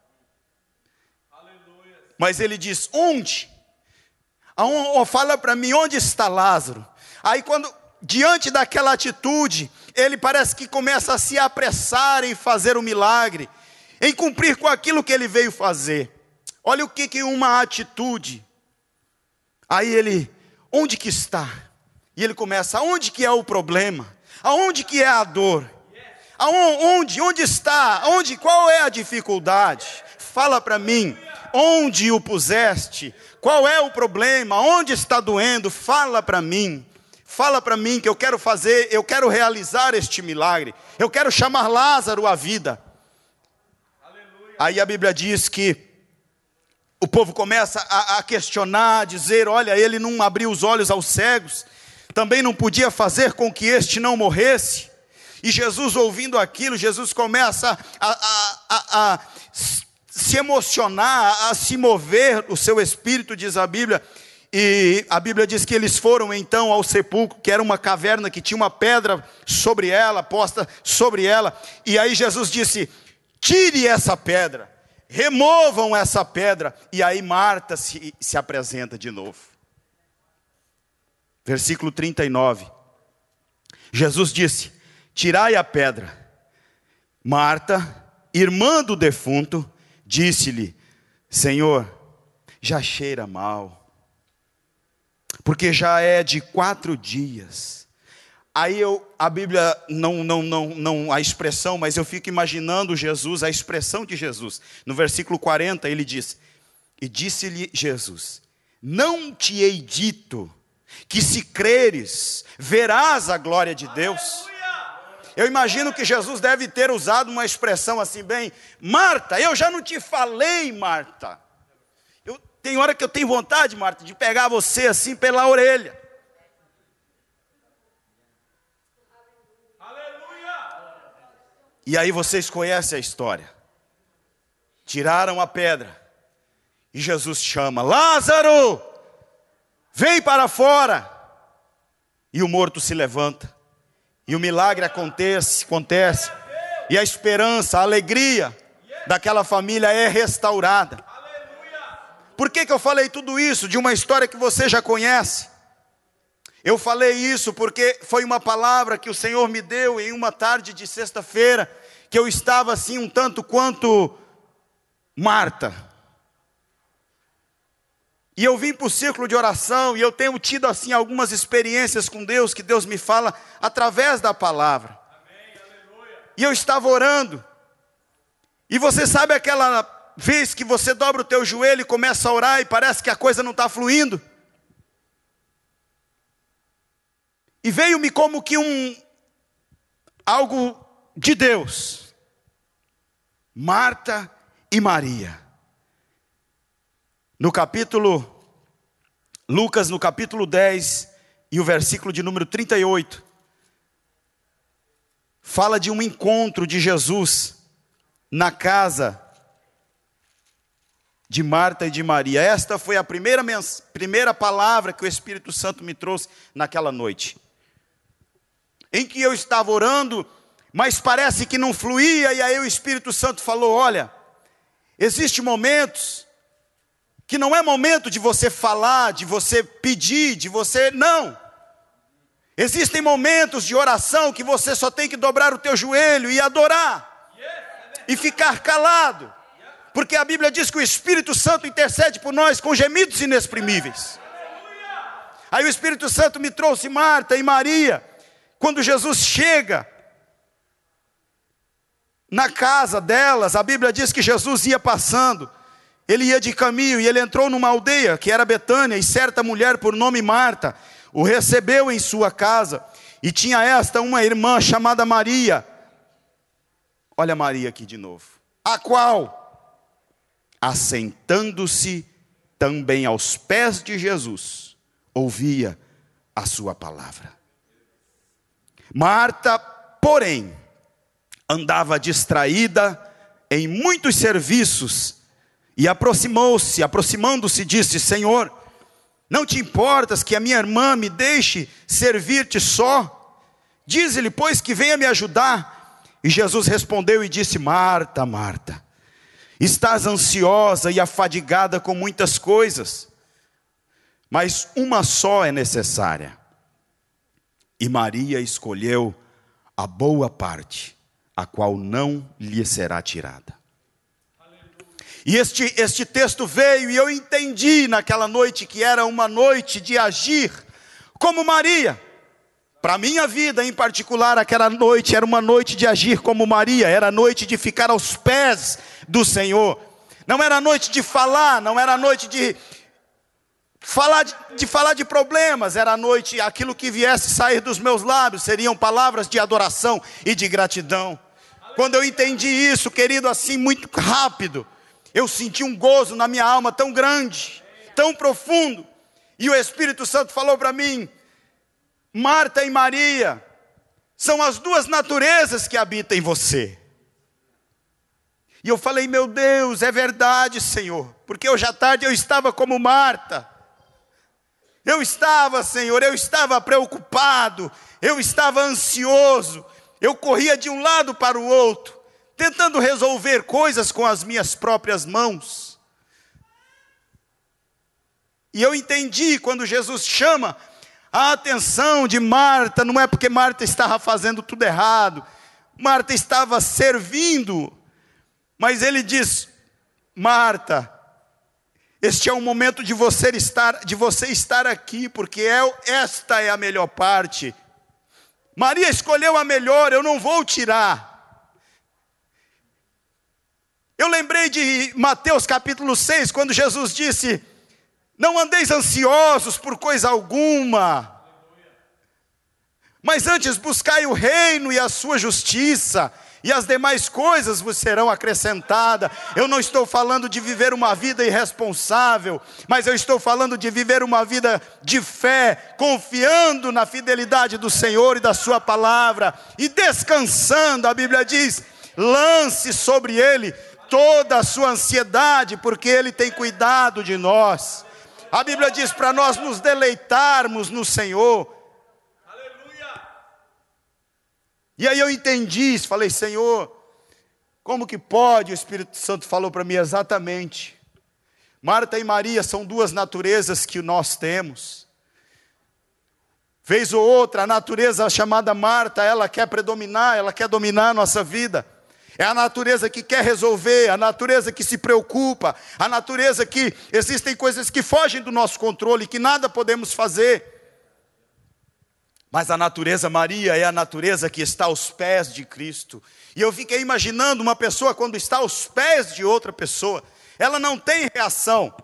Mas ele diz: onde? Fala para mim, onde está Lázaro? Aí quando, diante daquela atitude, ele parece que começa a se apressar em fazer o milagre, em cumprir com aquilo que ele veio fazer. Olha o que uma atitude. Aí ele: onde que está? E ele começa: aonde que é o problema? Aonde que é a dor? Onde está? Qual é a dificuldade? Fala para mim, onde o puseste? Qual é o problema? Onde está doendo? Fala para mim que eu quero fazer, eu quero realizar este milagre, eu quero chamar Lázaro à vida. Aleluia. Aí a Bíblia diz que o povo começa a questionar, a dizer, olha, ele não abriu os olhos aos cegos, também não podia fazer com que este não morresse. E Jesus, ouvindo aquilo, Jesus começa a se emocionar, a se mover, o seu espírito, diz a Bíblia. E a Bíblia diz que eles foram então ao sepulcro, que era uma caverna que tinha uma pedra sobre ela, posta sobre ela. E aí Jesus disse, tire essa pedra, removam essa pedra. E aí Marta se apresenta de novo. Versículo 39. Jesus disse, tirai a pedra. Marta, irmã do defunto, disse-lhe, Senhor, já cheira mal, porque já é de 4 dias. Aí a Bíblia, não a expressão, mas eu fico imaginando Jesus, a expressão de Jesus. No versículo 40 ele diz, e disse-lhe Jesus, não te hei dito que se creres, verás a glória de Deus? Eu imagino que Jesus deve ter usado uma expressão assim bem, Marta, eu já não te falei, Marta. Tem hora que eu tenho vontade, Marta, de pegar você assim pela orelha. Aleluia! E aí vocês conhecem a história. Tiraram a pedra. E Jesus chama, Lázaro, vem para fora. E o morto se levanta. E o milagre acontece. E a esperança, a alegria daquela família é restaurada. Por que eu falei tudo isso? De uma história que você já conhece. Eu falei isso porque foi uma palavra que o Senhor me deu em uma tarde de sexta-feira, que eu estava assim um tanto quanto Marta. E eu vim para o círculo de oração, e eu tenho tido assim algumas experiências com Deus, que Deus me fala através da palavra. E eu estava orando, e você sabe aquela vez que você dobra o teu joelho e começa a orar, e parece que a coisa não está fluindo? E veio-me como que algo de Deus. Marta e Maria. Lucas no capítulo 10 e o versículo de número 38, fala de um encontro de Jesus na casa de Marta e de Maria. Esta foi a primeira palavra que o Espírito Santo me trouxe naquela noite, em que eu estava orando, mas parece que não fluía, e aí o Espírito Santo falou, olha, existem momentos que não é momento de você falar, de você pedir, não. Existem momentos de oração que você só tem que dobrar o teu joelho e adorar, e ficar calado, porque a Bíblia diz que o Espírito Santo intercede por nós com gemidos inexprimíveis. Aí o Espírito Santo me trouxe Marta e Maria. Quando Jesus chega na casa delas, a Bíblia diz que Jesus ia passando. Ele ia de caminho e ele entrou numa aldeia que era Betânia, e certa mulher por nome Marta o recebeu em sua casa, e tinha esta uma irmã chamada Maria. Olha Maria aqui de novo. A qual, assentando-se também aos pés de Jesus, ouvia a sua palavra. Marta, porém, andava distraída em muitos serviços, e aproximando-se, disse, Senhor, não te importas que a minha irmã me deixe servir-te só? Dize-lhe, pois, que venha me ajudar. E Jesus respondeu e disse, Marta, Marta, estás ansiosa e afadigada com muitas coisas, mas uma só é necessária. E Maria escolheu a boa parte, a qual não lhe será tirada. E este texto veio, e eu entendi naquela noite que era uma noite de agir como Maria. Para a minha vida em particular, aquela noite era uma noite de agir como Maria. Era a noite de ficar aos pés do Senhor. Não era noite de falar, não era noite de falar de problemas. Era a noite, aquilo que viesse sair dos meus lábios seriam palavras de adoração e de gratidão. Quando eu entendi isso, querido, assim muito rápido, eu senti um gozo na minha alma tão grande, tão profundo. E o Espírito Santo falou para mim: Marta e Maria são as duas naturezas que habitam em você. E eu falei: meu Deus, é verdade, Senhor. Porque hoje à tarde eu estava como Marta. Eu estava, Senhor, eu estava preocupado, eu estava ansioso. Eu corria de um lado para o outro, tentando resolver coisas com as minhas próprias mãos. E eu entendi quando Jesus chama a atenção de Marta, não é porque Marta estava fazendo tudo errado, Marta estava servindo, mas ele diz: Marta, este é o momento de você estar aqui, porque esta é a melhor parte. Maria escolheu a melhor, eu não vou tirar. Eu lembrei de Mateus capítulo 6, quando Jesus disse: não andeis ansiosos por coisa alguma, mas antes buscai o reino e a sua justiça, e as demais coisas vos serão acrescentadas. Eu não estou falando de viver uma vida irresponsável, mas eu estou falando de viver uma vida de fé, confiando na fidelidade do Senhor e da sua palavra, e descansando. A Bíblia diz: lance sobre Ele toda a sua ansiedade, porque Ele tem cuidado de nós. A Bíblia diz para nós nos deleitarmos no Senhor. Aleluia! E aí eu entendi isso, falei: Senhor, como que pode? O Espírito Santo falou para mim exatamente. Marta e Maria são duas naturezas que nós temos. Vez ou outra, a natureza chamada Marta, ela quer predominar, ela quer dominar a nossa vida. É a natureza que quer resolver, a natureza que se preocupa, a natureza que existem coisas que fogem do nosso controle, que nada podemos fazer. Mas a natureza Maria é a natureza que está aos pés de Cristo. E eu fiquei imaginando uma pessoa quando está aos pés de outra pessoa, ela não tem reação.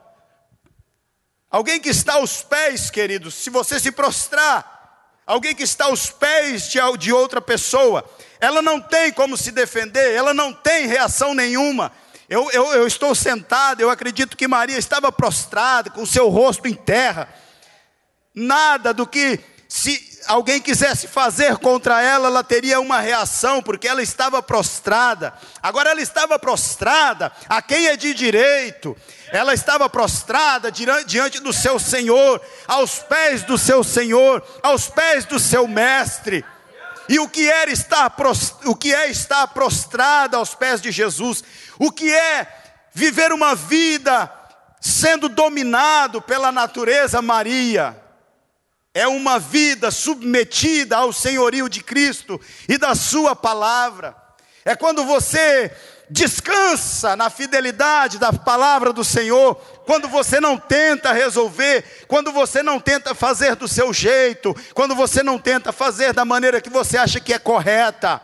Alguém que está aos pés, queridos, se você se prostrar, alguém que está aos pés de outra pessoa, ela não tem como se defender, ela não tem reação nenhuma. Eu estou sentado, eu acredito que Maria estava prostrada, com o seu rosto em terra. Nada do que, se alguém quisesse fazer contra ela, ela teria uma reação, porque ela estava prostrada. Agora ela estava prostrada a quem é de direito. Ela estava prostrada diante do seu Senhor, aos pés do seu Senhor, aos pés do seu Mestre. E o que é estar prostrada aos pés de Jesus? O que é viver uma vida sendo dominado pela natureza Maria? É uma vida submetida ao senhorio de Cristo e da sua palavra. É quando você descansa na fidelidade da palavra do Senhor, quando você não tenta resolver, quando você não tenta fazer do seu jeito, quando você não tenta fazer da maneira que você acha que é correta,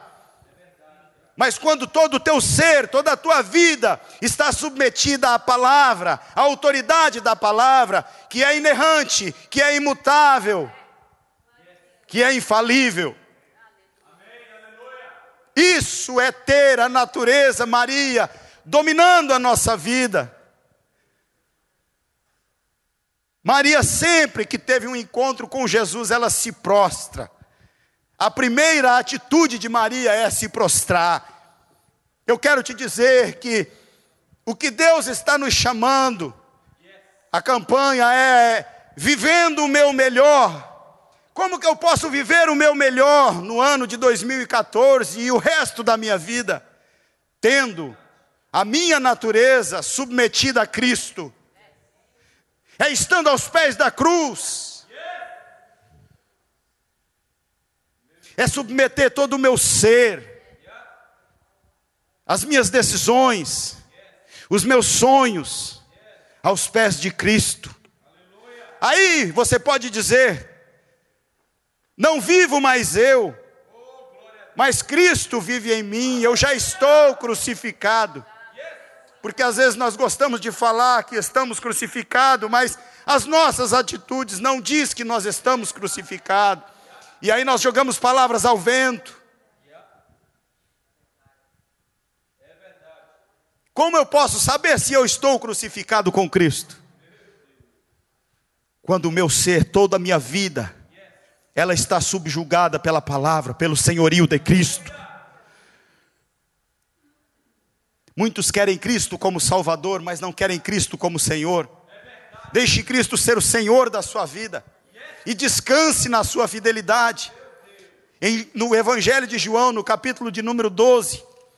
mas quando todo o teu ser, toda a tua vida está submetida à palavra, à autoridade da palavra, que é inerrante, que é imutável, que é infalível. Isso é ter a natureza Maria dominando a nossa vida. Maria, sempre que teve um encontro com Jesus, ela se prostra. A primeira atitude de Maria é se prostrar. Eu quero te dizer que o que Deus está nos chamando, a campanha é vivendo o meu melhor. Como que eu posso viver o meu melhor no ano de 2014 e o resto da minha vida? Tendo a minha natureza submetida a Cristo. É estando aos pés da cruz. É submeter todo o meu ser, as minhas decisões, os meus sonhos, aos pés de Cristo. Aí você pode dizer: não vivo mais eu, mas Cristo vive em mim, eu já estou crucificado. Porque às vezes nós gostamos de falar que estamos crucificados, mas as nossas atitudes não diz que nós estamos crucificados. E aí nós jogamos palavras ao vento. Como eu posso saber se eu estou crucificado com Cristo? Quando o meu ser, toda a minha vida, ela está subjugada pela palavra, pelo senhorio de Cristo. Muitos querem Cristo como Salvador, mas não querem Cristo como Senhor. Deixe Cristo ser o Senhor da sua vida e descanse na sua fidelidade. No Evangelho de João, no capítulo de número 12,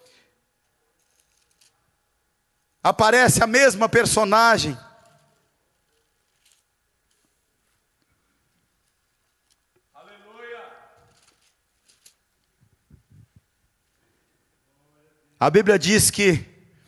aparece a mesma personagem. A Bíblia diz que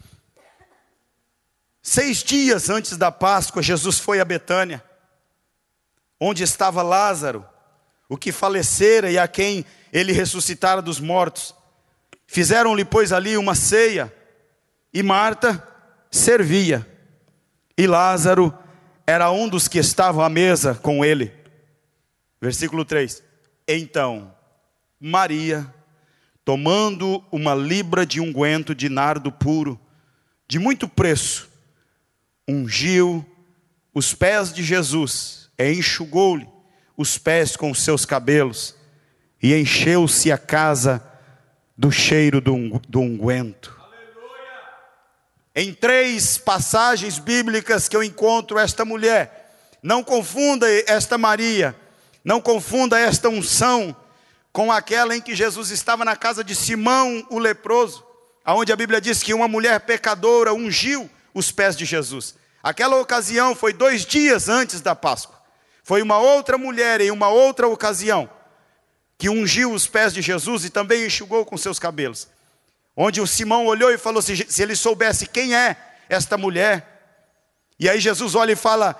6 dias antes da Páscoa, Jesus foi a Betânia, onde estava Lázaro, o que falecera e a quem ele ressuscitara dos mortos. Fizeram-lhe, pois, ali uma ceia, e Marta servia, e Lázaro era um dos que estavam à mesa com ele. Versículo 3. Então, Maria, tomando uma libra de unguento de nardo puro, de muito preço, ungiu os pés de Jesus, e enxugou-lhe os pés com os seus cabelos, e encheu-se a casa do cheiro do unguento. Em 3 passagens bíblicas que eu encontro esta mulher, não confunda esta Maria, não confunda esta unção com aquela em que Jesus estava na casa de Simão, o leproso, onde a Bíblia diz que uma mulher pecadora ungiu os pés de Jesus. Aquela ocasião foi 2 dias antes da Páscoa. Foi uma outra mulher em uma outra ocasião que ungiu os pés de Jesus e também enxugou com seus cabelos. Onde o Simão olhou e falou, se ele soubesse quem é esta mulher. E aí Jesus olha e fala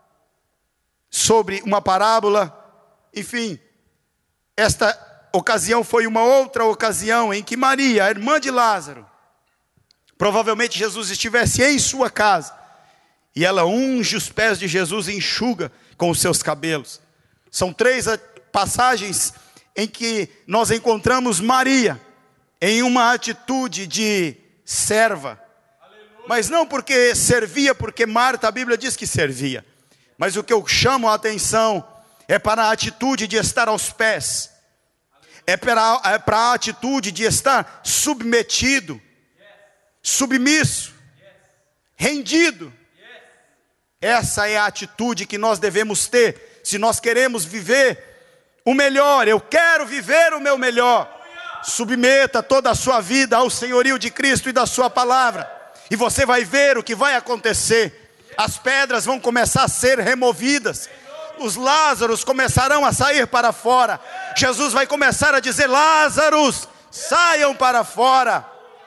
sobre uma parábola. Enfim, esta ocasião foi uma outra ocasião em que Maria, a irmã de Lázaro, provavelmente Jesus estivesse em sua casa, e ela unge os pés de Jesus e enxuga com os seus cabelos. São 3 passagens em que nós encontramos Maria em uma atitude de serva. Mas não porque servia, porque Marta, a Bíblia diz que servia. Mas o que eu chamo a atenção é para a atitude de estar aos pés. É para a atitude de estar submetido, submisso, rendido. Essa é a atitude que nós devemos ter, se nós queremos viver o melhor. Eu quero viver o meu melhor. Submeta toda a sua vida ao senhorio de Cristo e da sua palavra, e você vai ver o que vai acontecer. As pedras vão começar a ser removidas, os Lázaros começarão a sair para fora. Jesus vai começar a dizer, Lázaros, saiam para fora.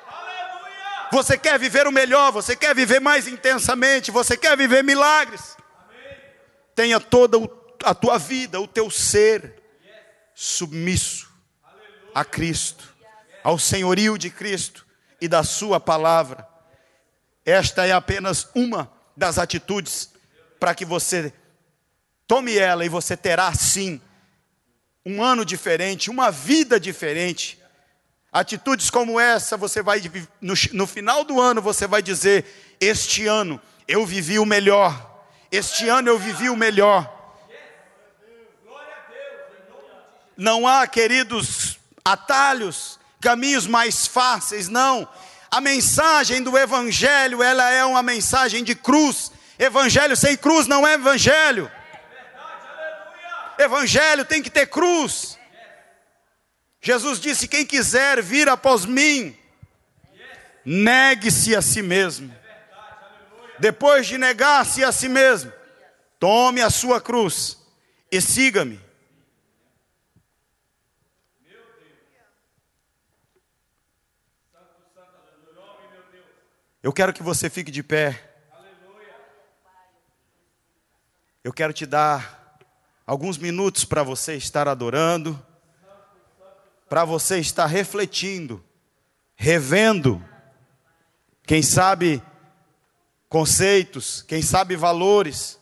Você quer viver o melhor, você quer viver mais intensamente, você quer viver milagres. Tenha toda a tua vida, o teu ser submisso a Cristo, ao senhorio de Cristo e da sua palavra. Esta é apenas uma das atitudes para que você tome ela, e você terá sim um ano diferente, uma vida diferente. Atitudes como essa, você vai no final do ano você vai dizer, este ano eu vivi o melhor. Este ano eu vivi o melhor. Não há, queridos, atalhos, caminhos mais fáceis, não. A mensagem do Evangelho, ela é uma mensagem de cruz. Evangelho sem cruz não é Evangelho. Evangelho tem que ter cruz. Jesus disse, quem quiser vir após mim, negue-se a si mesmo. Depois de negar-se a si mesmo, tome a sua cruz e siga-me. Eu quero que você fique de pé. Eu quero te dar alguns minutos para você estar adorando, para você estar refletindo, revendo, quem sabe conceitos, quem sabe valores,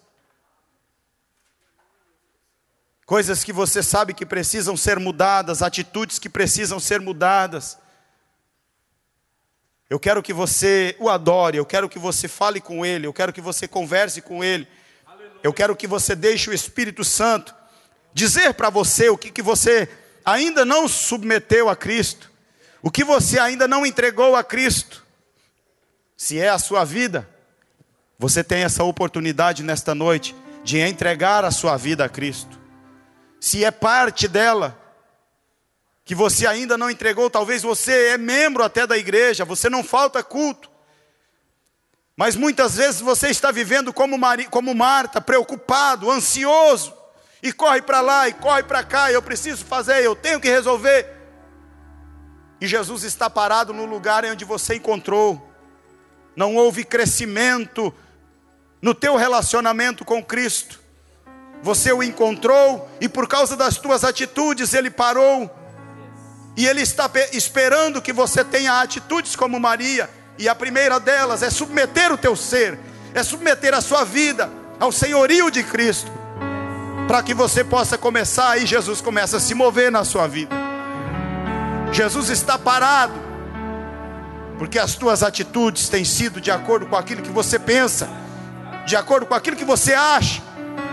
coisas que você sabe que precisam ser mudadas, atitudes que precisam ser mudadas. Eu quero que você o adore, eu quero que você fale com Ele, eu quero que você converse com Ele. Eu quero que você deixe o Espírito Santo dizer para você o que você ainda não submeteu a Cristo, o que você ainda não entregou a Cristo. Se é a sua vida, você tem essa oportunidade nesta noite de entregar a sua vida a Cristo. Se é parte dela que você ainda não entregou, talvez você é membro até da igreja, você não falta culto, mas muitas vezes você está vivendo como Marta, preocupado, ansioso, e corre para lá e corre para cá, eu preciso fazer, eu tenho que resolver. E Jesus está parado no lugar onde você encontrou. Não houve crescimento no teu relacionamento com Cristo. Você o encontrou e por causa das tuas atitudes Ele parou. E Ele está esperando que você tenha atitudes como Maria. E a primeira delas é submeter o teu ser, é submeter a sua vida ao senhorio de Cristo, para que você possa começar, e Jesus começa a se mover na sua vida. Jesus está parado, porque as tuas atitudes têm sido de acordo com aquilo que você pensa, de acordo com aquilo que você acha,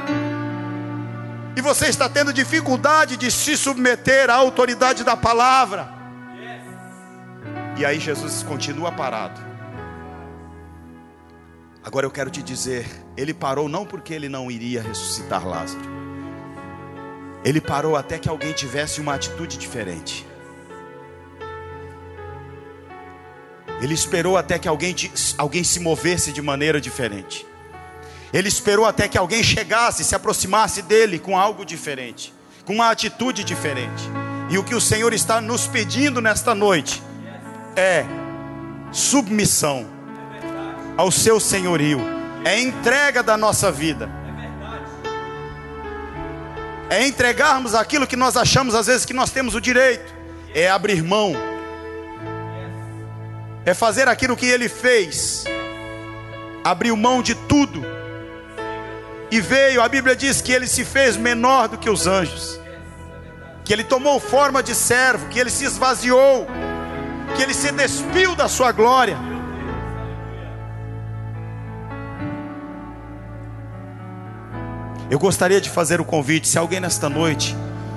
e você está tendo dificuldade de se submeter à autoridade da palavra. E aí Jesus continua parado. Agora eu quero te dizer, Ele parou não porque Ele não iria ressuscitar Lázaro. Ele parou até que alguém tivesse uma atitude diferente. Ele esperou até que alguém se movesse de maneira diferente. Ele esperou até que alguém chegasse, se aproximasse dele com algo diferente, com uma atitude diferente. E o que o Senhor está nos pedindo nesta noite é submissão ao seu senhorio, é entrega da nossa vida, é entregarmos aquilo que nós achamos às vezes que nós temos o direito, é abrir mão, é fazer aquilo que Ele fez, abriu mão de tudo, e veio, a Bíblia diz que Ele se fez menor do que os anjos, que Ele tomou forma de servo, que Ele se esvaziou, que Ele se despiu da sua glória. Eu gostaria de fazer o convite, se alguém nesta noite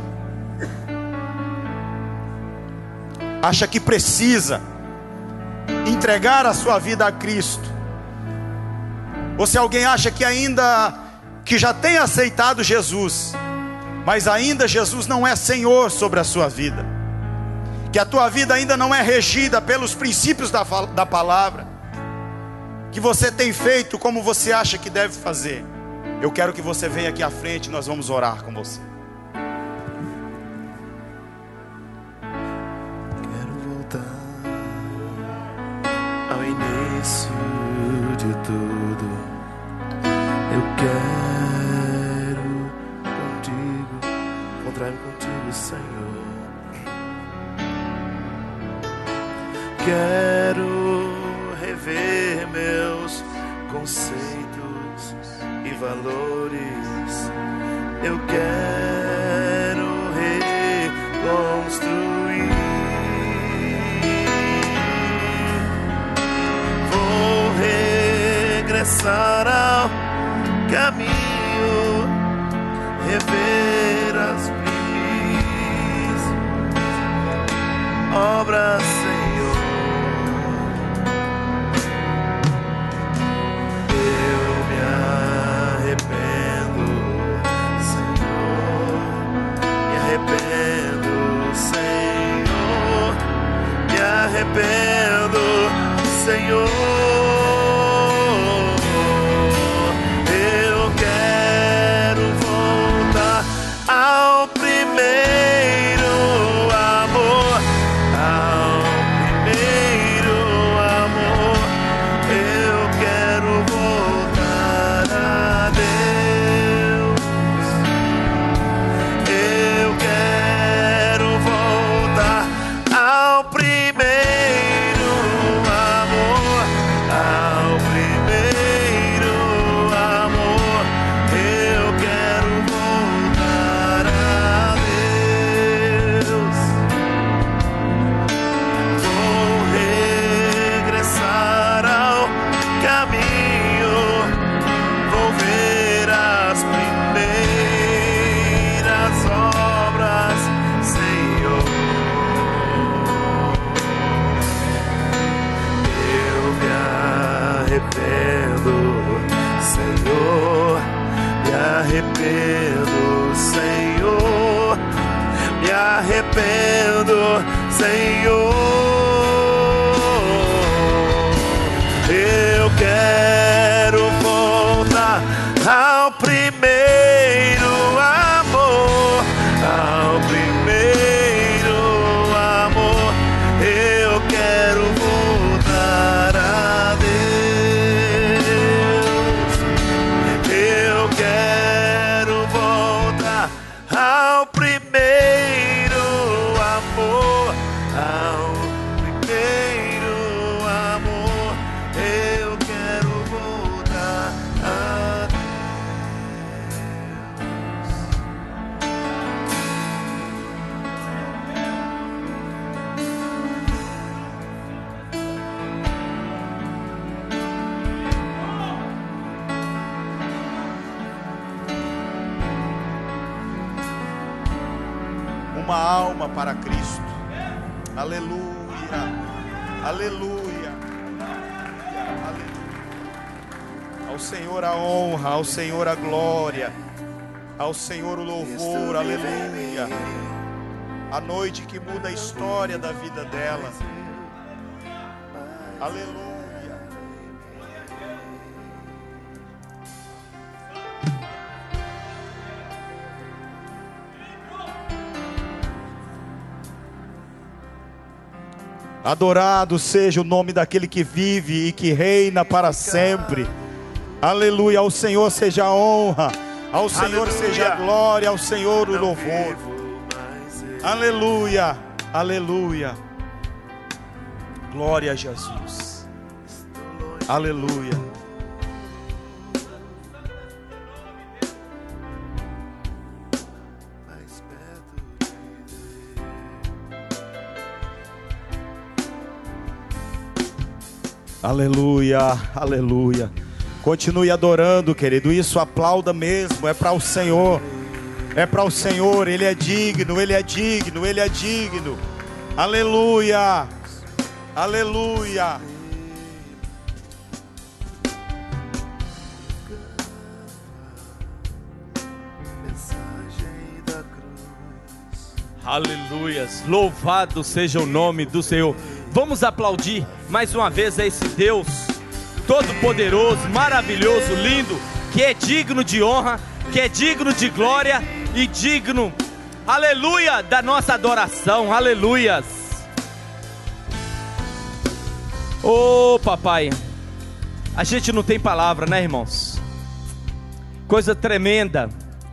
acha que precisa entregar a sua vida a Cristo, ou se alguém acha que já tem aceitado Jesus, mas ainda Jesus não é Senhor sobre a sua vida, que a tua vida ainda não é regida pelos princípios da palavra, que você tem feito como você acha que deve fazer, eu quero que você venha aqui à frente e nós vamos orar com você. Quero voltar ao início de tudo. Eu quero contigo, encontrar-me contigo, Senhor. Quero rever meus conceitos e valores. Eu quero reconstruir. Vou regressar ao caminho, rever as minhas obras, Senhor. Eu me arrependo, Senhor. Me arrependo, Senhor. Me arrependo, Senhor. arrependo, Senhor. Eu quero voltar ao primeiro amor, ao primeiro amor. Eu quero voltar a Deus. Eu quero voltar ao primeiro amor, ao primeiro amor. Eu quero voltar a Deus. Uma alma para Cristo. Aleluia. Aleluia. Aleluia. Ao Senhor a honra, ao Senhor a glória, ao Senhor o louvor. Aleluia. A noite que muda a história da vida dela. Aleluia. Adorado seja o nome daquele que vive e que reina para sempre. Aleluia. Ao Senhor seja a honra, ao Senhor seja a glória, ao Senhor o louvor. Aleluia. Aleluia. Glória a Jesus. Aleluia. Aleluia, aleluia. Continue adorando, querido. Isso, aplauda mesmo. É para o Senhor. É para o Senhor. Ele é digno, Ele é digno, Ele é digno. Aleluia, aleluia. Aleluias. Louvado seja o nome do Senhor. Vamos aplaudir mais uma vez a esse Deus todo-poderoso, maravilhoso, lindo, que é digno de honra, que é digno de glória e digno, aleluia, da nossa adoração. Aleluias. Ô papai, a gente não tem palavra, né, irmãos? Coisa tremenda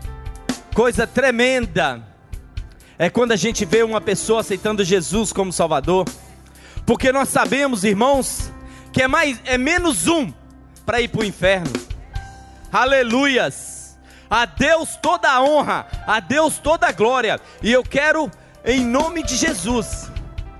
é quando a gente vê uma pessoa aceitando Jesus como Salvador. Porque nós sabemos, irmãos, que é menos um para ir para o inferno. Aleluias. A Deus toda a honra, a Deus toda a glória. E eu quero em nome de Jesus.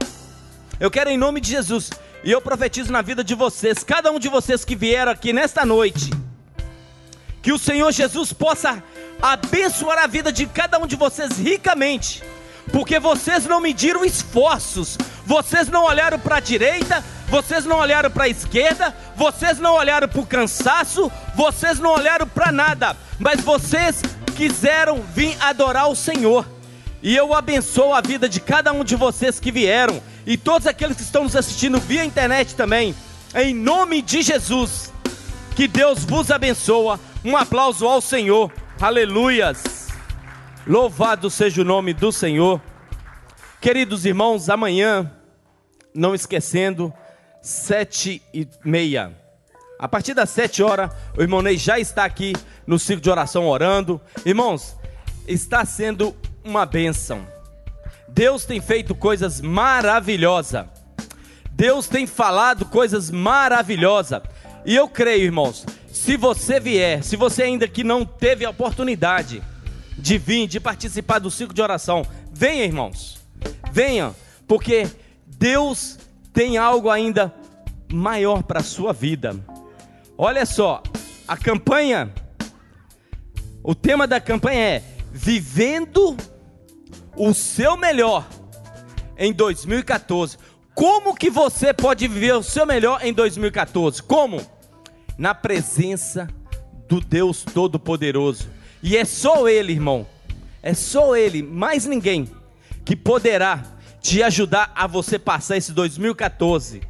E eu profetizo na vida de vocês, cada um de vocês que vieram aqui nesta noite, que o Senhor Jesus possa abençoar a vida de cada um de vocês ricamente. Porque vocês não mediram esforços, vocês não olharam para a direita, vocês não olharam para a esquerda, vocês não olharam para o cansaço, vocês não olharam para nada, mas vocês quiseram vir adorar o Senhor. E eu abençoo a vida de cada um de vocês que vieram, e todos aqueles que estão nos assistindo via internet também, em nome de Jesus. Que Deus vos abençoe. Um aplauso ao Senhor. Aleluias. Louvado seja o nome do Senhor. Queridos irmãos, amanhã, não esquecendo, 7h30. A partir das 7 horas, o irmão Ney já está aqui no círculo de oração orando. Irmãos, está sendo uma bênção. Deus tem feito coisas maravilhosas. Deus tem falado coisas maravilhosas. E eu creio, irmãos, se você vier, se você ainda que não teve a oportunidade de vir, de participar do círculo de oração, venha, irmãos, venha, porque Deus tem algo ainda maior para a sua vida. Olha só, a campanha, o tema da campanha é Vivendo o Seu Melhor em 2014. Como que você pode viver o seu melhor em 2014? Como? Na presença do Deus Todo-Poderoso. E é só Ele, irmão, é só Ele, mais ninguém, que poderá te ajudar a você passar esse 2014.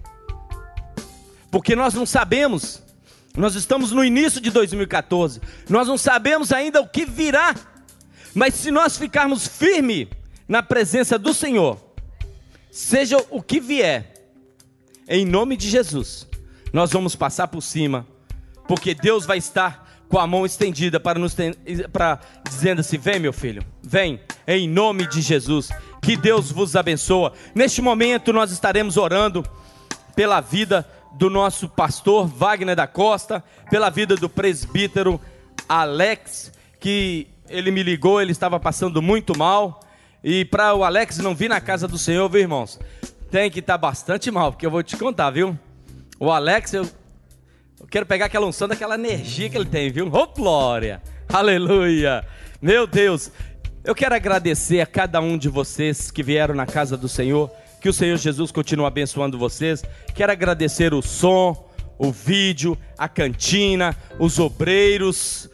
Porque nós não sabemos, nós estamos no início de 2014, nós não sabemos ainda o que virá, mas se nós ficarmos firmes na presença do Senhor, seja o que vier, em nome de Jesus, nós vamos passar por cima, porque Deus vai estar com a mão estendida para dizendo assim: vem meu filho, vem, em nome de Jesus, que Deus vos abençoe. Neste momento nós estaremos orando pela vida do nosso pastor Wagner da Costa, pela vida do presbítero Alex, que ele me ligou, ele estava passando muito mal, e para o Alex não vir na casa do Senhor, viu, irmãos, tem que estar bastante mal, porque eu vou te contar, viu, o Alex, eu quero pegar aquela unção daquela energia que ele tem, viu, oh glória, aleluia, meu Deus. Eu quero agradecer a cada um de vocês que vieram na casa do Senhor, que o Senhor Jesus continue abençoando vocês. Quero agradecer o som, o vídeo, a cantina, os obreiros,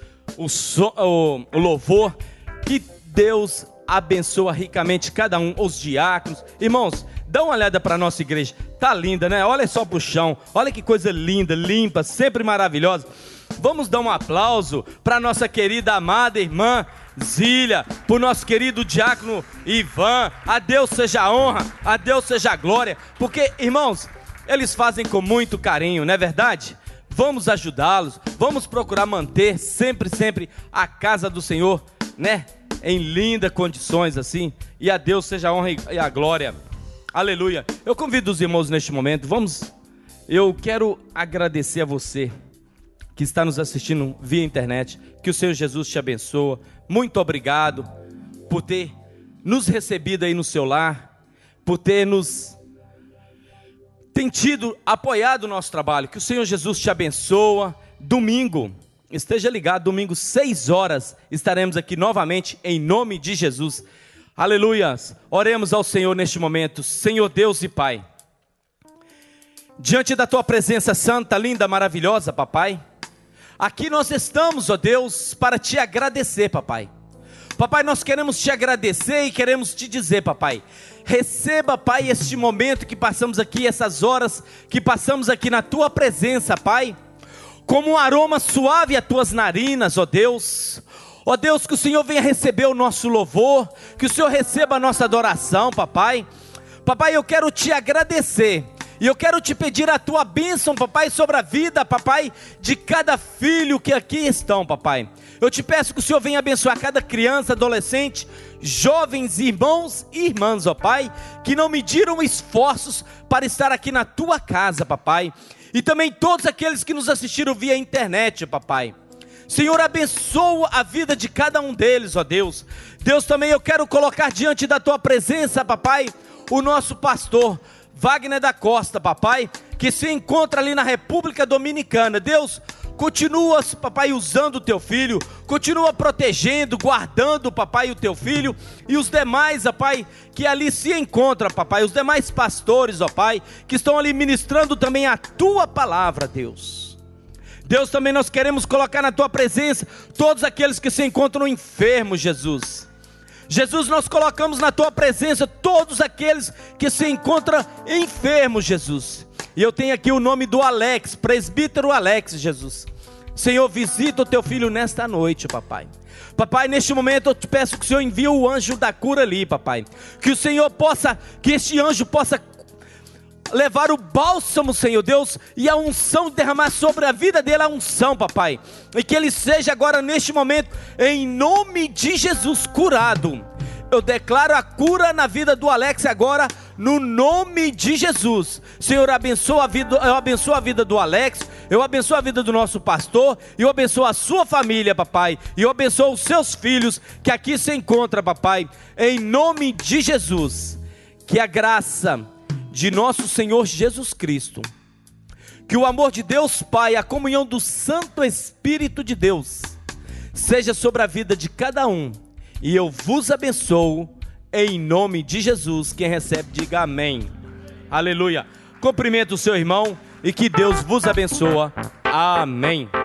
o louvor. Que Deus abençoe ricamente cada um, os diáconos. Irmãos, dá uma olhada para a nossa igreja, tá linda, né? Olha só pro chão, olha que coisa linda, limpa, sempre maravilhosa. Vamos dar um aplauso para nossa querida amada irmã Zília, para o nosso querido diácono Ivan. A Deus seja a honra, a Deus seja a glória, porque, irmãos, eles fazem com muito carinho, não é verdade? Vamos ajudá-los, vamos procurar manter sempre a casa do Senhor, né, em lindas condições assim, e a Deus seja a honra e a glória, aleluia. Eu convido os irmãos neste momento, eu quero agradecer a você que está nos assistindo via internet, que o Senhor Jesus te abençoe. Muito obrigado por ter nos recebido aí no seu lar, por ter apoiado o nosso trabalho. Que o Senhor Jesus te abençoe. Domingo, esteja ligado, domingo 6 horas, estaremos aqui novamente em nome de Jesus. Aleluias. Oremos ao Senhor neste momento. Senhor Deus e Pai, diante da tua presença santa, linda, maravilhosa, papai, aqui nós estamos, ó Deus, para te agradecer, papai. Papai, nós queremos te agradecer e queremos te dizer, papai, receba, pai, este momento que passamos aqui, essas horas que passamos aqui na tua presença, pai, como um aroma suave às tuas narinas, ó Deus. Ó Deus, que o Senhor venha receber o nosso louvor, que o Senhor receba a nossa adoração, papai. Papai, eu quero te agradecer. E eu quero te pedir a tua bênção, papai, sobre a vida, papai, de cada filho que aqui estão, papai. Eu te peço que o Senhor venha abençoar cada criança, adolescente, jovens, irmãos e irmãs, ó Pai, que não mediram esforços para estar aqui na tua casa, papai. E também todos aqueles que nos assistiram via internet, papai. Senhor, abençoa a vida de cada um deles, ó Deus. Deus, também eu quero colocar diante da tua presença, papai, o nosso pastor Wagner da Costa, papai, que se encontra ali na República Dominicana. Deus, continua, papai, usando o teu filho, continua protegendo, guardando, papai, o teu filho e os demais, papai, que ali se encontram, papai, os demais pastores, ó pai, que estão ali ministrando também a tua palavra, Deus. Deus, também nós queremos colocar na tua presença todos aqueles que se encontram enfermos, Jesus. Jesus, nós colocamos na tua presença todos aqueles que se encontram enfermos, Jesus. E eu tenho aqui o nome do Alex, presbítero Alex, Jesus. Senhor, visita o teu filho nesta noite, papai. Papai, neste momento eu te peço que o Senhor envie o anjo da cura ali, papai. Que o Senhor possa, que este anjo possa levar o bálsamo, Senhor Deus, e a unção, derramar sobre a vida dele a unção, papai, e que ele seja agora neste momento, em nome de Jesus, curado. Eu declaro a cura na vida do Alex agora, no nome de Jesus. Senhor, abençoa a vida, eu abençoo a vida do Alex, eu abençoo a vida do nosso pastor, e eu abençoo a sua família, papai, e eu abençoo os seus filhos que aqui se encontram, papai, em nome de Jesus. Que a graça de nosso Senhor Jesus Cristo, que o amor de Deus Pai, a comunhão do Santo Espírito de Deus, seja sobre a vida de cada um, e eu vos abençoo, em nome de Jesus. Quem recebe, diga amém, aleluia. Cumprimento o seu irmão, e que Deus vos abençoe, amém.